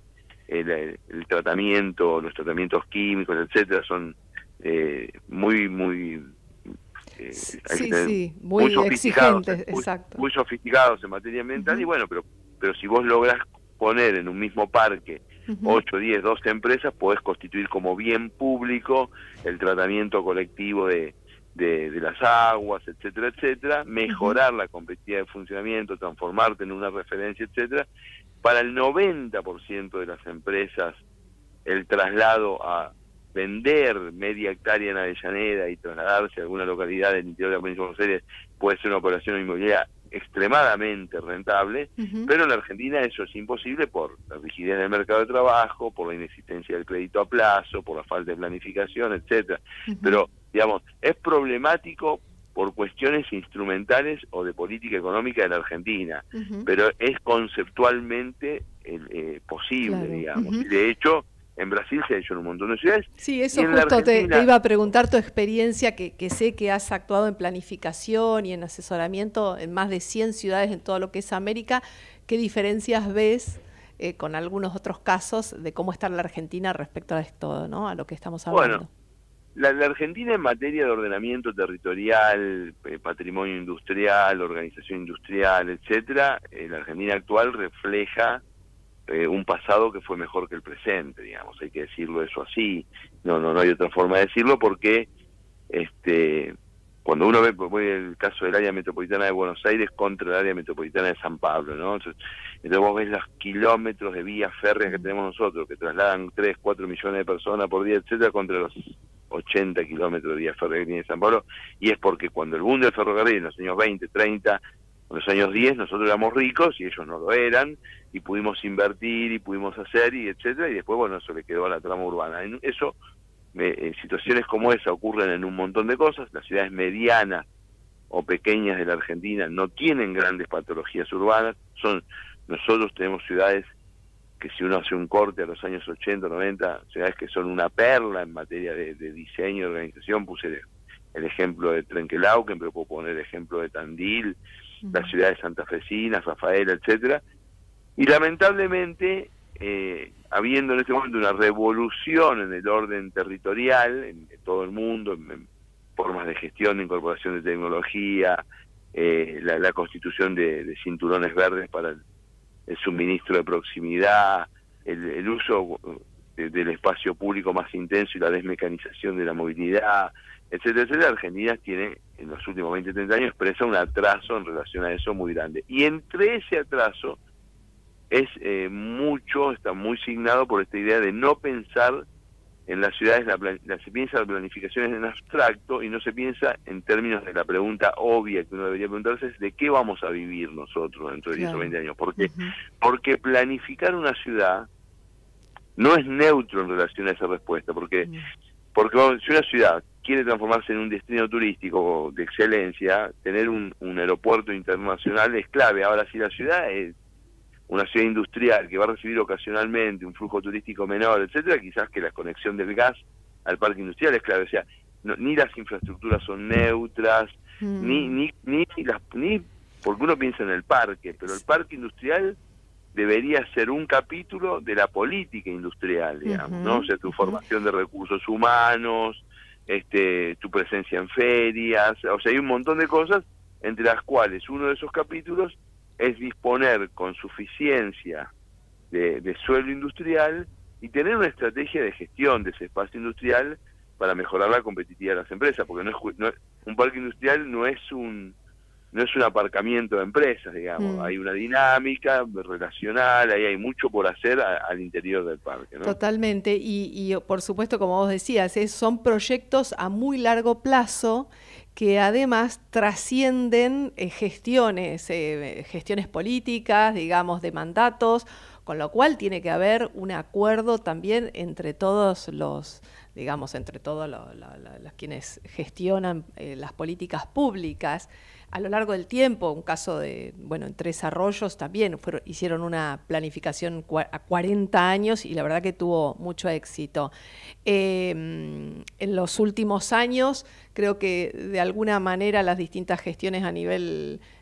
el, el tratamiento, los tratamientos químicos, etcétera, son eh, muy, muy... Eh, sí, tener, sí, muy, muy sofisticados, exigentes, muy, exacto. Muy sofisticados en materia ambiental, uh-huh. y bueno, pero, pero si vos lográs poner en un mismo parque ocho, diez, doce empresas, podés constituir como bien público el tratamiento colectivo de, de, de las aguas, etcétera, etcétera, mejorar uh-huh. la competitividad de funcionamiento, transformarte en una referencia, etcétera. Para el noventa por ciento de las empresas, el traslado a vender media hectárea en Avellaneda y trasladarse a alguna localidad del interior de la provincia de Buenos Aires puede ser una operación inmobiliaria extremadamente rentable, uh-huh. pero en la Argentina eso es imposible por la rigidez del mercado de trabajo, por la inexistencia del crédito a plazo, por la falta de planificación, etcétera. Uh-huh. Pero, digamos, es problemático por cuestiones instrumentales o de política económica de la Argentina, uh-huh. pero es conceptualmente eh, posible, claro. digamos. Uh-huh. De hecho, en Brasil se ha hecho en un montón de ciudades. Sí, eso justo Argentina... te, te iba a preguntar tu experiencia, que, que sé que has actuado en planificación y en asesoramiento en más de cien ciudades en todo lo que es América. ¿Qué diferencias ves eh, con algunos otros casos de cómo está la Argentina respecto a esto, ¿no? A lo que estamos hablando? Bueno, la, la Argentina en materia de ordenamiento territorial, eh, patrimonio industrial, organización industrial, etcétera, eh, la Argentina actual refleja Eh, un pasado que fue mejor que el presente, digamos, hay que decirlo eso así, no no no hay otra forma de decirlo, porque este cuando uno ve voy el caso del área metropolitana de Buenos Aires contra el área metropolitana de San Pablo, ¿no? Entonces, entonces vos ves los kilómetros de vías férreas que tenemos nosotros, que trasladan tres, cuatro millones de personas por día, etcétera, contra los ochenta kilómetros de vías férreas que tiene San Pablo, y es porque cuando el boom del ferrocarril en los años veinte, treinta, en los años diez nosotros éramos ricos y ellos no lo eran, y pudimos invertir y pudimos hacer y etcétera, y después bueno, eso le quedó a la trama urbana. En eso, en situaciones como esa ocurren en un montón de cosas. Las ciudades medianas o pequeñas de la Argentina no tienen grandes patologías urbanas, son nosotros tenemos ciudades que si uno hace un corte a los años ochenta, noventa, ciudades que son una perla en materia de, de diseño y organización. Puse el, el ejemplo de Trenquelauquen, pero puedo poner el ejemplo de Tandil, las ciudades santafesinas, Rafaela, etcétera, y lamentablemente, eh, habiendo en este momento una revolución en el orden territorial, en, en todo el mundo, en, en formas de gestión, de incorporación de tecnología, eh, la, la constitución de, de cinturones verdes para el, el suministro de proximidad, el, el uso de, del espacio público más intenso y la desmecanización de la movilidad, etcétera, etcétera, Argentina tiene, en los últimos veinte, treinta años, expresa un atraso en relación a eso muy grande. Y entre ese atraso es eh, mucho, está muy signado por esta idea de no pensar en las ciudades, la, la, se piensa la planificación en abstracto y no se piensa en términos de la pregunta obvia que uno debería preguntarse, es de qué vamos a vivir nosotros dentro de diez o veinte años. ¿Por qué? Uh-huh. Porque planificar una ciudad no es neutro en relación a esa respuesta, porque, uh-huh. porque si una ciudad quiere transformarse en un destino turístico de excelencia, tener un, un aeropuerto internacional es clave. Ahora, si la ciudad es una ciudad industrial que va a recibir ocasionalmente un flujo turístico menor, etcétera, quizás que la conexión del gas al parque industrial es clave. O sea, no, ni las infraestructuras son neutras, mm. ni, ni, ni, las, ni porque uno piensa en el parque, pero el parque industrial debería ser un capítulo de la política industrial, digamos, uh-huh. ¿no? O sea, tu formación de recursos humanos, este, tu presencia en ferias, o sea, hay un montón de cosas entre las cuales uno de esos capítulos es disponer con suficiencia de, de suelo industrial y tener una estrategia de gestión de ese espacio industrial para mejorar la competitividad de las empresas, porque no es, no, un parque industrial no es un no es un aparcamiento de empresas, digamos, mm. hay una dinámica relacional, ahí hay mucho por hacer a, al interior del parque, ¿no? Totalmente, y, y por supuesto, como vos decías, es, son proyectos a muy largo plazo que además trascienden eh, gestiones, eh, gestiones políticas, digamos, de mandatos, con lo cual tiene que haber un acuerdo también entre todos los, digamos, entre todos los, los, los, los quienes gestionan eh, las políticas públicas a lo largo del tiempo. Un caso de, bueno, en Tres Arroyos también fueron, hicieron una planificación a cuarenta años y la verdad que tuvo mucho éxito. Eh, en los últimos años creo que de alguna manera las distintas gestiones a nivel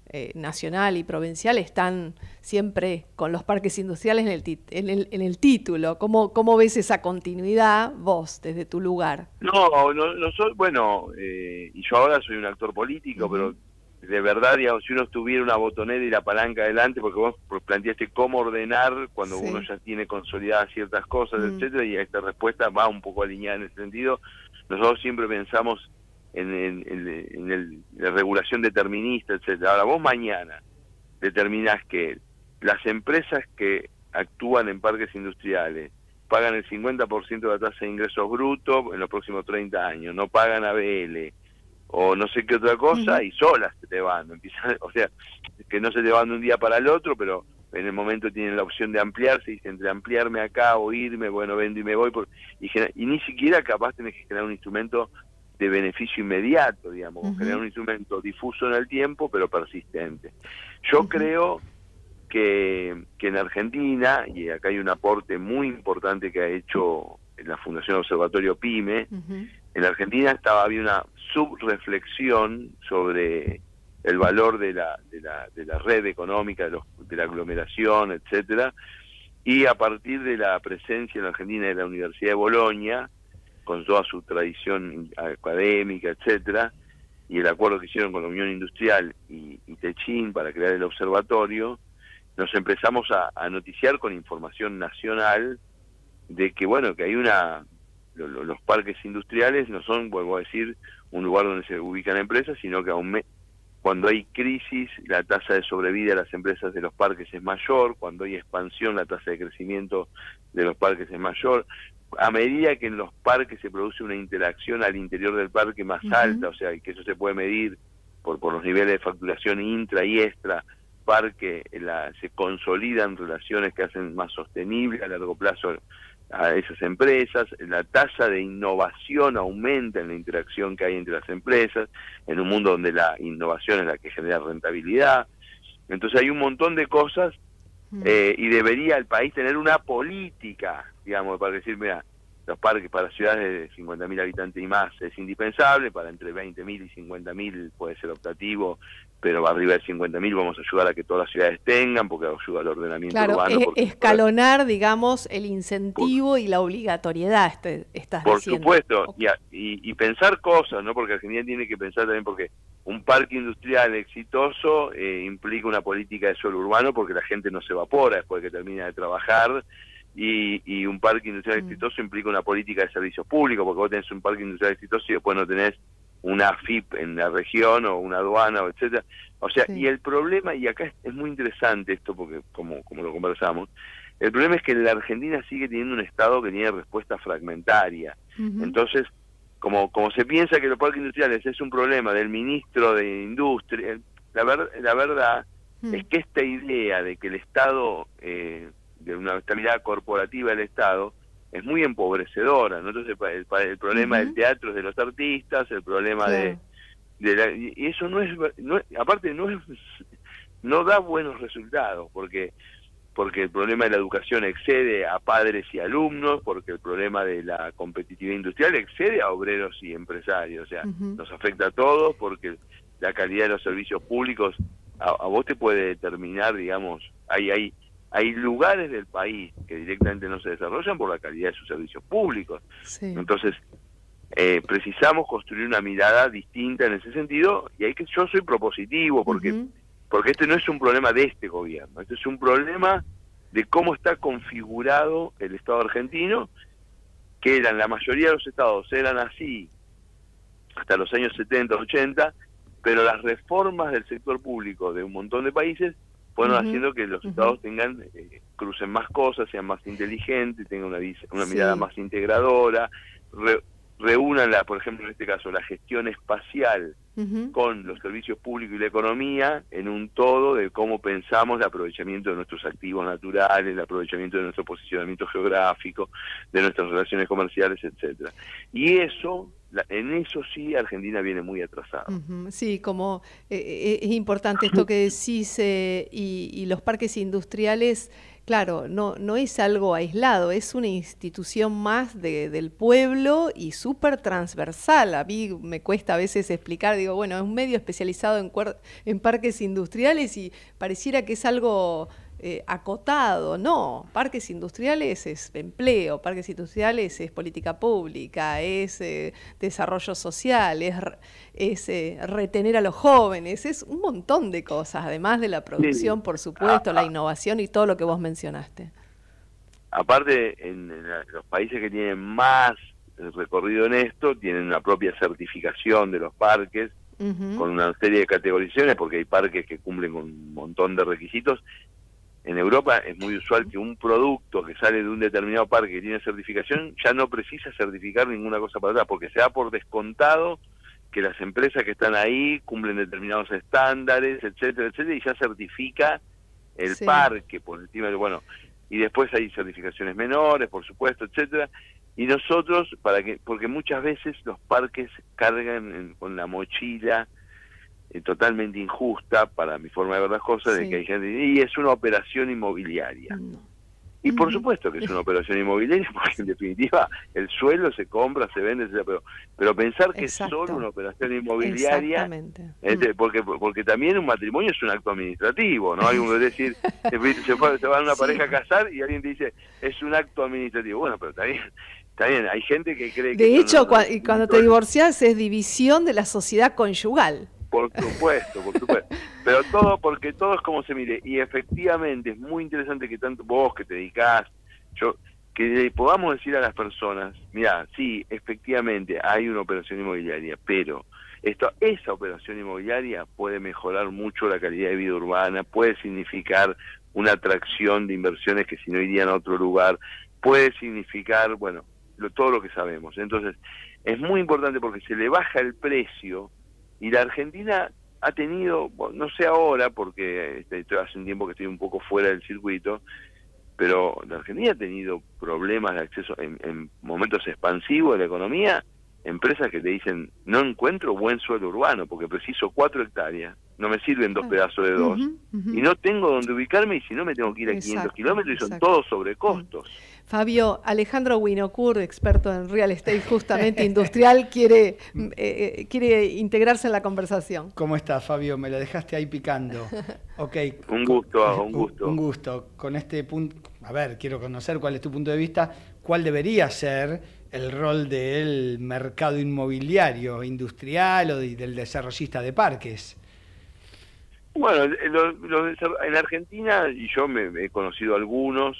eh, nacional y provincial están siempre con los parques industriales en el, tit en el, en el título. ¿Cómo, ¿Cómo ves esa continuidad vos desde tu lugar? No, no, no soy, bueno, eh, y yo ahora soy un actor político, uh-huh. pero de verdad, digamos, si uno tuviera una botonera y la palanca adelante, porque vos planteaste cómo ordenar cuando sí. uno ya tiene consolidadas ciertas cosas, uh-huh. etcétera, y esta respuesta va un poco alineada en ese sentido. Nosotros siempre pensamos en, en, en, en el, la regulación determinista, etcétera. Ahora, vos mañana determinás que las empresas que actúan en parques industriales pagan el cincuenta por ciento de la tasa de ingresos brutos en los próximos treinta años, no pagan A B L, o no sé qué otra cosa, uh-huh. y solas se te van. Empiezan, o sea, que no se te van de un día para el otro, pero en el momento tienen la opción de ampliarse, y entre ampliarme acá o irme, bueno, vendo y me voy, por, y, y ni siquiera capaz tenés que generar un instrumento de beneficio inmediato, digamos, uh-huh. generar un instrumento difuso en el tiempo, pero persistente. Yo uh-huh. creo que, que en Argentina, y acá hay un aporte muy importante que ha hecho la Fundación Observatorio PYME, uh-huh. en Argentina estaba, había una subreflexión sobre el valor de la, de la, de la red económica, de, los, de la aglomeración, etcétera, y a partir de la presencia en la Argentina de la Universidad de Bolonia, con toda su tradición académica, etcétera, y el acuerdo que hicieron con la Unión Industrial y, y Techin para crear el observatorio, nos empezamos a, a noticiar con información nacional de que, bueno, que hay una... Lo, lo, los parques industriales no son, vuelvo a decir, un lugar donde se ubican empresas, sino que aún me, cuando hay crisis, la tasa de sobrevida de las empresas de los parques es mayor, cuando hay expansión, la tasa de crecimiento de los parques es mayor. A medida que en los parques se produce una interacción al interior del parque más uh-huh. alta, o sea, y que eso se puede medir por, por los niveles de facturación intra y extra parque, la, se consolidan relaciones que hacen más sostenible a largo plazo a esas empresas, la tasa de innovación aumenta en la interacción que hay entre las empresas, en un mundo donde la innovación es la que genera rentabilidad. Entonces hay un montón de cosas eh, y debería el país tener una política, digamos, para decir, mira, los parques para ciudades de cincuenta mil habitantes y más es indispensable, para entre veinte mil y cincuenta mil puede ser optativo, pero arriba de cincuenta mil vamos a ayudar a que todas las ciudades tengan, porque ayuda al ordenamiento claro, urbano. Claro, escalonar, por, digamos, el incentivo por, y la obligatoriedad, este, estás por diciendo. Por supuesto, y, y, y pensar cosas, ¿no? Porque Argentina tiene que pensar también, porque un parque industrial exitoso eh, implica una política de suelo urbano, porque la gente no se evapora después de que termina de trabajar, y, y un parque industrial mm. exitoso implica una política de servicios públicos, porque vos tenés un parque industrial exitoso y después no tenés una F I P en la región o una aduana, o etcétera. O sea, sí. y el problema, y acá es, es muy interesante esto, porque como, como lo conversamos, el problema es que la Argentina sigue teniendo un Estado que tiene respuesta fragmentaria. Uh-huh. Entonces, como, como se piensa que los parques industriales es un problema del ministro de Industria, la, ver, la verdad uh-huh. es que esta idea de que el Estado, eh, de una estabilidad corporativa del Estado, es muy empobrecedora, ¿no? Entonces el, el, el problema uh-huh. del teatro es de los artistas, el problema claro. de, de la, y eso no es, no, aparte no es, no da buenos resultados, porque porque el problema de la educación excede a padres y alumnos, porque el problema de la competitividad industrial excede a obreros y empresarios, o sea, uh-huh. nos afecta a todos, porque la calidad de los servicios públicos a, a vos te puede determinar, digamos, hay hay Hay lugares del país que directamente no se desarrollan por la calidad de sus servicios públicos. Sí. Entonces, eh, precisamos construir una mirada distinta en ese sentido, y hay que yo soy propositivo, porque uh-huh. porque este no es un problema de este gobierno, este es un problema de cómo está configurado el Estado argentino, que eran la mayoría de los estados eran así hasta los años setenta, ochenta, pero las reformas del sector público de un montón de países fueron uh-huh. haciendo que los uh-huh. estados tengan eh, crucen más cosas, sean más inteligentes, tengan una, una sí. mirada más integradora, re, reúnan, la, por ejemplo, en este caso, la gestión espacial uh-huh. con los servicios públicos y la economía en un todo de cómo pensamos el aprovechamiento de nuestros activos naturales, el aprovechamiento de nuestro posicionamiento geográfico, de nuestras relaciones comerciales, etcétera. Y eso... En eso sí Argentina viene muy atrasada. Uh-huh. Sí, como eh, es importante esto que decís, eh, y, y los parques industriales Claro, no, no es algo aislado, es una institución más de, del pueblo y súper transversal. A mí me cuesta a veces explicar, digo, bueno, es un medio especializado en, en parques industriales y pareciera que es algo eh, acotado. No, parques industriales es empleo, parques industriales es política pública, es eh, desarrollo social, es, es eh, retener a los jóvenes, es un montón de cosas, además de la producción, Sí. por supuesto, Ah, la ah. innovación y todo lo que vos mencionaste. Aparte, en, en la- los países que tienen más recorrido en esto, tienen una propia certificación de los parques, Ujú. con una serie de categorizaciones, porque hay parques que cumplen con un montón de requisitos. En Europa es muy usual que un producto que sale de un determinado parque que tiene certificación ya no precisa certificar ninguna cosa para atrás, porque se da por descontado que las empresas que están ahí cumplen determinados estándares, etcétera, etcétera, y ya certifica el Sí. parque por encima de, bueno, y después hay certificaciones menores, por supuesto, etcétera, y nosotros, para que porque muchas veces los parques cargan en- con la mochila eh, totalmente injusta, para mi forma de ver las cosas, de Sí. que hay gente, y es una operación inmobiliaria. Y por supuesto que es una operación inmobiliaria, porque en definitiva el suelo se compra, se vende, etcétera, pero, pero pensar que Exacto. es solo una operación inmobiliaria, Exactamente. este, porque porque también un matrimonio es un acto administrativo, ¿no? Hay un, es decir, se, se, fue- se va una Sí. pareja a casar y alguien te dice, es un acto administrativo. Bueno, pero está bien, está bien, hay gente que cree que... De eso hecho, no- cua- y cuando te divorcias es división de la sociedad conyugal. Por supuesto, por supuesto. Pero todo, porque todo es como se mire. Y efectivamente es muy interesante que tanto vos que te dedicás, yo, que le podamos decir a las personas, mira, sí, efectivamente hay una operación inmobiliaria, pero esto, esa operación inmobiliaria puede mejorar mucho la calidad de vida urbana, puede significar una atracción de inversiones que si no irían a otro lugar, puede significar, bueno, lo, todo lo que sabemos. Entonces, es muy importante porque se le baja el precio. Y la Argentina ha tenido, bueno, no sé ahora, porque este, estoy- hace un tiempo que estoy un poco fuera del circuito, pero la Argentina ha tenido problemas de acceso en, en momentos expansivos de la economía, empresas que te dicen, no encuentro buen suelo urbano porque preciso cuatro hectáreas, no me sirven dos pedazos de dos, Ujú, ujú. y no tengo donde ubicarme y si no me tengo que ir a quinientos Exacto, kilómetros y son exacto. todos sobrecostos. Fabio, Alejandro Winokur, experto en real estate justamente industrial, quiere, eh, eh, quiere integrarse en la conversación. ¿Cómo estás, Fabio? Me lo dejaste ahí picando. Ok. Un gusto, un gusto. Un gusto. Con este punto, a ver, quiero conocer cuál es tu punto de vista, cuál debería ser el rol del mercado inmobiliario, industrial o de- del desarrollista de parques. Bueno, los, los desar- en Argentina, y yo me, me he conocido algunos,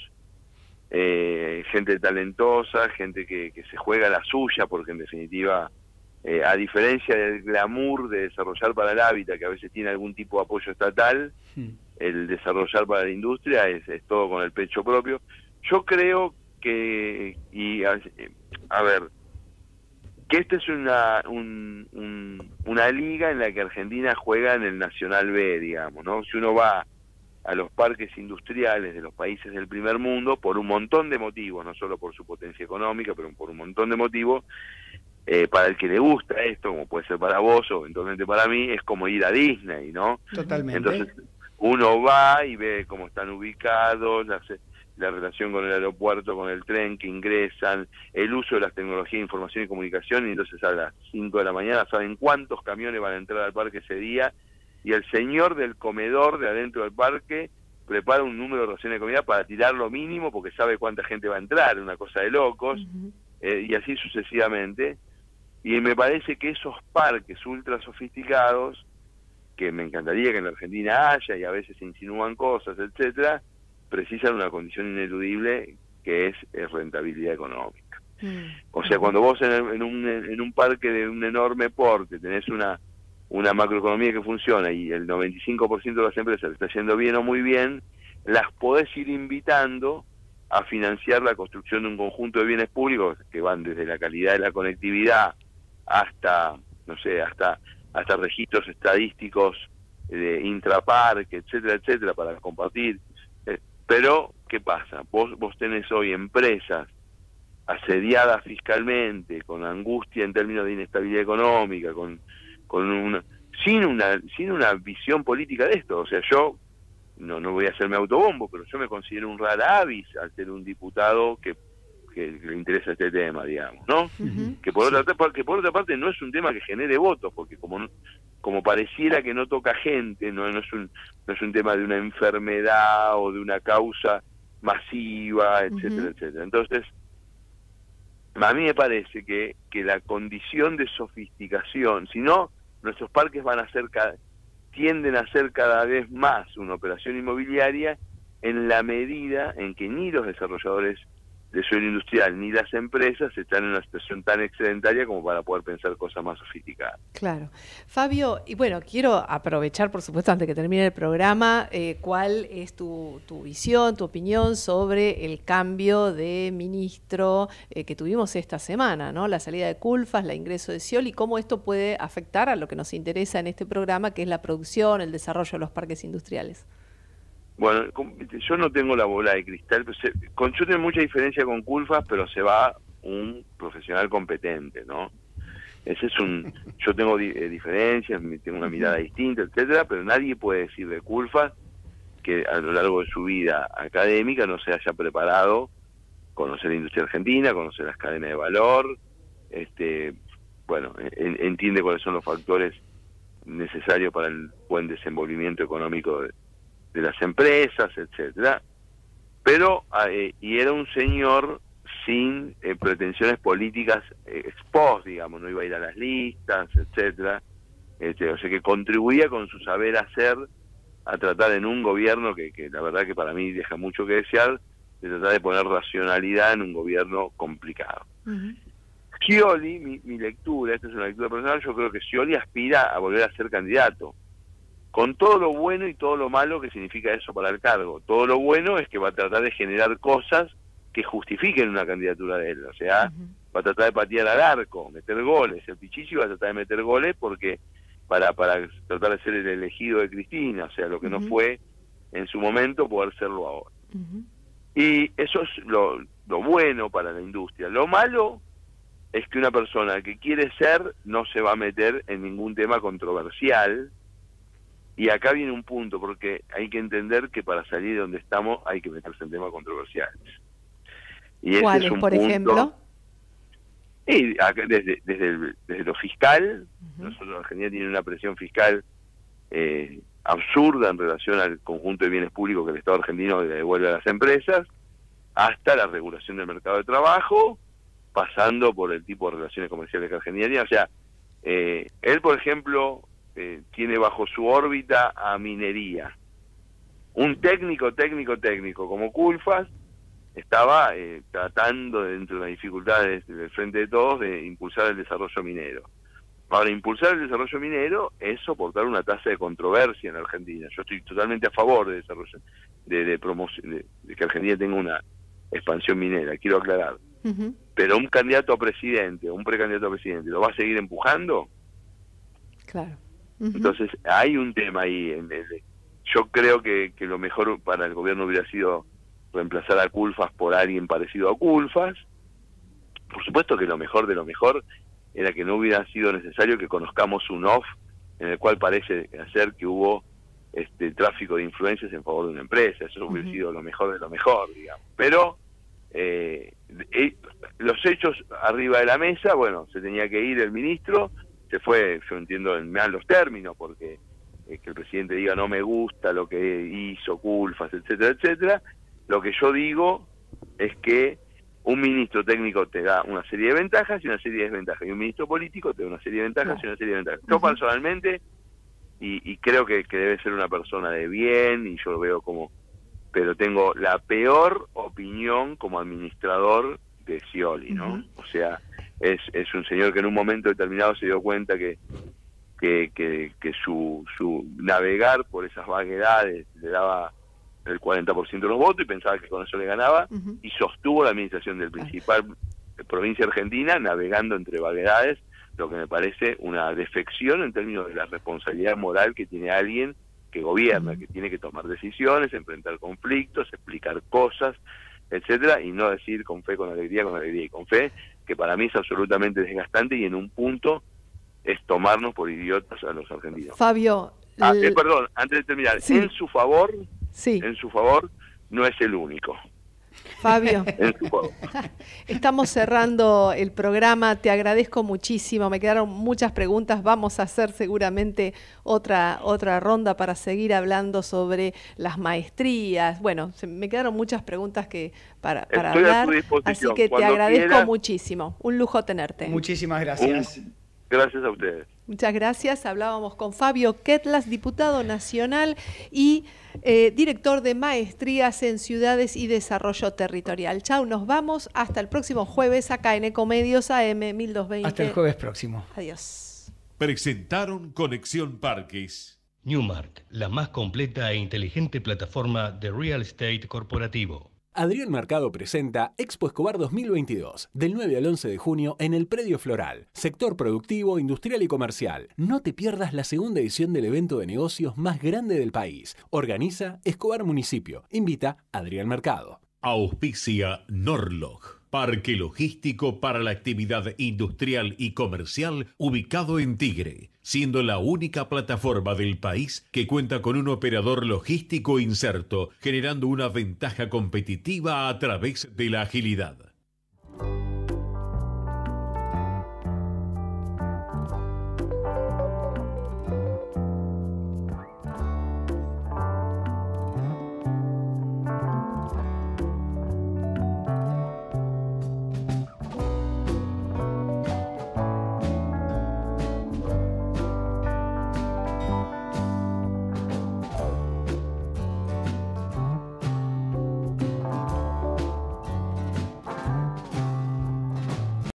eh, gente talentosa, gente que, que se juega la suya, porque en definitiva, eh, a diferencia del glamour de desarrollar para el hábitat, que a veces tiene algún tipo de apoyo estatal, el desarrollar para la industria es, es todo con el pecho propio. Yo creo que, y a, a ver, que esta es una, un- un- una liga en la que Argentina juega en el Nacional B, digamos, ¿no? Si uno va a los parques industriales de los países del primer mundo, por un montón de motivos, no solo por su potencia económica, pero por un montón de motivos, eh, para el que le gusta esto, como puede ser para vos o eventualmente para mí, es como ir a Disney, ¿no? Totalmente. Entonces, uno va y ve cómo están ubicados, la, la relación con el aeropuerto, con el tren que ingresan, el uso de las tecnologías de información y comunicación, y entonces a las cinco de la mañana saben cuántos camiones van a entrar al parque ese día, y el señor del comedor de adentro del parque prepara un número de raciones de comida para tirar lo mínimo porque sabe cuánta gente va a entrar, una cosa de locos, eh, y así sucesivamente. Y me parece que esos parques ultra sofisticados, que me encantaría que en la Argentina haya y a veces se insinúan cosas, etcétera, precisan una condición ineludible que es, es rentabilidad económica. O sea, cuando vos en, el- en un, en un parque de un enorme porte tenés una, una macroeconomía que funciona y el noventa y cinco por ciento de las empresas le está yendo bien o muy bien, las podés ir invitando a financiar la construcción de un conjunto de bienes públicos que van desde la calidad de la conectividad hasta, no sé, hasta hasta registros estadísticos de intraparque, etcétera, etcétera, para compartir. Eh, pero, ¿qué pasa? Vos, vos tenés hoy empresas asediadas fiscalmente, con angustia en términos de inestabilidad económica, con, con una, sin una, sin una visión política de esto. O sea, yo no, no voy a hacerme autobombo, pero yo me considero un rara avis al ser un diputado que, que, que le interesa este tema, digamos, ¿no? Uh-huh. Que por otra que por otra parte no es un tema que genere votos, porque como como pareciera que no toca gente, no, no es un no es un tema de una enfermedad o de una causa masiva, etcétera, uh-huh. etcétera. Entonces, a mí me parece que, que la condición de sofisticación, si no, nuestros parques van a ser cada, tienden a ser cada vez más una operación inmobiliaria en la medida en que ni los desarrolladores de suelo industrial ni las empresas están en una situación tan excedentaria como para poder pensar cosas más sofisticadas. Claro. Fabio, y bueno, quiero aprovechar, por supuesto, antes que termine el programa, eh, cuál es tu, tu visión, tu opinión sobre el cambio de ministro eh, que tuvimos esta semana, ¿no? La salida de Culfas, la ingreso de Scioli, cómo esto puede afectar a lo que nos interesa en este programa, que es la producción, el desarrollo de los parques industriales. Bueno, yo no tengo la bola de cristal, pero se, con, yo tengo mucha diferencia con Culfas, pero se va un profesional competente, ¿no? Ese es un, yo tengo di, eh, diferencias, tengo una mirada distinta, etcétera, pero nadie puede decir de Culfas que a lo largo de su vida académica no se haya preparado, conocer la industria argentina, conocer las cadenas de valor, este, bueno, en, entiende cuáles son los factores necesarios para el buen desenvolvimiento económico de de las empresas, etcétera, pero eh, y era un señor sin eh, pretensiones políticas eh, ex post, digamos, no iba a ir a las listas, etcétera, este, o sea que contribuía con su saber hacer a tratar en un gobierno que, que la verdad que para mí deja mucho que desear, de tratar de poner racionalidad en un gobierno complicado. Uh-huh. Scioli, mi, mi lectura, esta es una lectura personal, yo creo que Scioli aspira a volver a ser candidato, con todo lo bueno y todo lo malo que significa eso para el cargo. Todo lo bueno es que va a tratar de generar cosas que justifiquen una candidatura de él, o sea, uh-huh. va a tratar de patear al arco, meter goles, el Pichichi va a tratar de meter goles porque para para tratar de ser el elegido de Cristina, o sea, lo que uh-huh. no fue en su momento, poder serlo ahora. Uh-huh. Y eso es lo, lo bueno para la industria. Lo malo es que una persona que quiere ser no se va a meter en ningún tema controversial. Y acá viene un punto, porque hay que entender que para salir de donde estamos hay que meterse en temas controversiales. Y ese ¿cuáles, es un por punto, ejemplo? Y acá, desde, desde, el, desde lo fiscal, uh-huh. nosotros en Argentina tiene una presión fiscal eh, absurda en relación al conjunto de bienes públicos que el Estado argentino le devuelve a las empresas, hasta la regulación del mercado de trabajo, pasando por el tipo de relaciones comerciales que Argentina tiene. O sea, eh, él, por ejemplo, eh, tiene bajo su órbita a minería. Un técnico, técnico, técnico como Culfas estaba eh, tratando, dentro de las dificultades del frente de todos, de impulsar el desarrollo minero. Ahora, impulsar el desarrollo minero es soportar una tasa de controversia en Argentina. Yo estoy totalmente a favor de desarrollo, de, de promoción, de, de que Argentina tenga una expansión minera, quiero aclarar. Uh-huh. Pero un candidato a presidente, un precandidato a presidente, ¿lo va a seguir empujando? Claro. Uh-huh. Entonces, hay un tema ahí. En el, yo creo que, que lo mejor para el gobierno hubiera sido reemplazar a Culfas por alguien parecido a Culfas. Por supuesto que lo mejor de lo mejor era que no hubiera sido necesario que conozcamos un off en el cual parece ser que hubo este tráfico de influencias en favor de una empresa. Eso uh-huh. hubiera sido lo mejor de lo mejor, digamos. Pero eh, eh, los hechos arriba de la mesa, bueno, se tenía que ir el ministro, se fue, yo entiendo, en malos términos, porque eh, que el presidente diga no me gusta lo que hizo Culfas, etcétera, etcétera. Lo que yo digo es que un ministro técnico te da una serie de ventajas y una serie de desventajas, y un ministro político te da una serie de ventajas y una serie de ventajas. Yo personalmente, y, y creo que, que debe ser una persona de bien, y yo lo veo como, pero tengo la peor opinión como administrador de Scioli, ¿no? Uh-huh. O sea, es, es un señor que en un momento determinado se dio cuenta que que, que, que su, su navegar por esas vaguedades le daba el cuarenta por ciento de los votos y pensaba que con eso le ganaba, uh-huh. y sostuvo la administración del principal uh-huh. provincia argentina navegando entre vaguedades, lo que me parece una defección en términos de la responsabilidad moral que tiene alguien que gobierna, uh-huh. que tiene que tomar decisiones, enfrentar conflictos, explicar cosas, etcétera, y no decir con fe, con alegría, con alegría y con fe, que para mí es absolutamente desgastante y en un punto es tomarnos por idiotas a los argentinos. Fabio... Ah, eh, perdón, antes de terminar, sí. en su favor... sí. en su favor, no es el único. Fabio, En su favor. estamos cerrando el programa, te agradezco muchísimo, me quedaron muchas preguntas, vamos a hacer seguramente otra, otra ronda para seguir hablando sobre las maestrías, bueno, se, me quedaron muchas preguntas que para, para Estoy a hablar, tu disposición. así que te Cuando agradezco quieras. muchísimo, un lujo tenerte. Muchísimas gracias. Un- gracias a ustedes. Muchas gracias. Hablábamos con Fabio Ketlas, diputado nacional y eh, director de maestrías en ciudades y desarrollo territorial. Chau, nos vamos hasta el próximo jueves acá en Ecomedios A M mil doscientos veinte. Hasta el jueves próximo. Adiós. Presentaron Conexión Parques. Newmark, la más completa e inteligente plataforma de real estate corporativo. Adrián Mercado presenta Expo Escobar dos mil veintidós, del nueve al once de junio en el Predio Floral, sector productivo, industrial y comercial. No te pierdas la segunda edición del evento de negocios más grande del país. Organiza Escobar Municipio. Invita Adrián Mercado. Auspicia Norlog, parque logístico para la actividad industrial y comercial ubicado en Tigre, siendo la única plataforma del país que cuenta con un operador logístico inserto, generando una ventaja competitiva a través de la agilidad.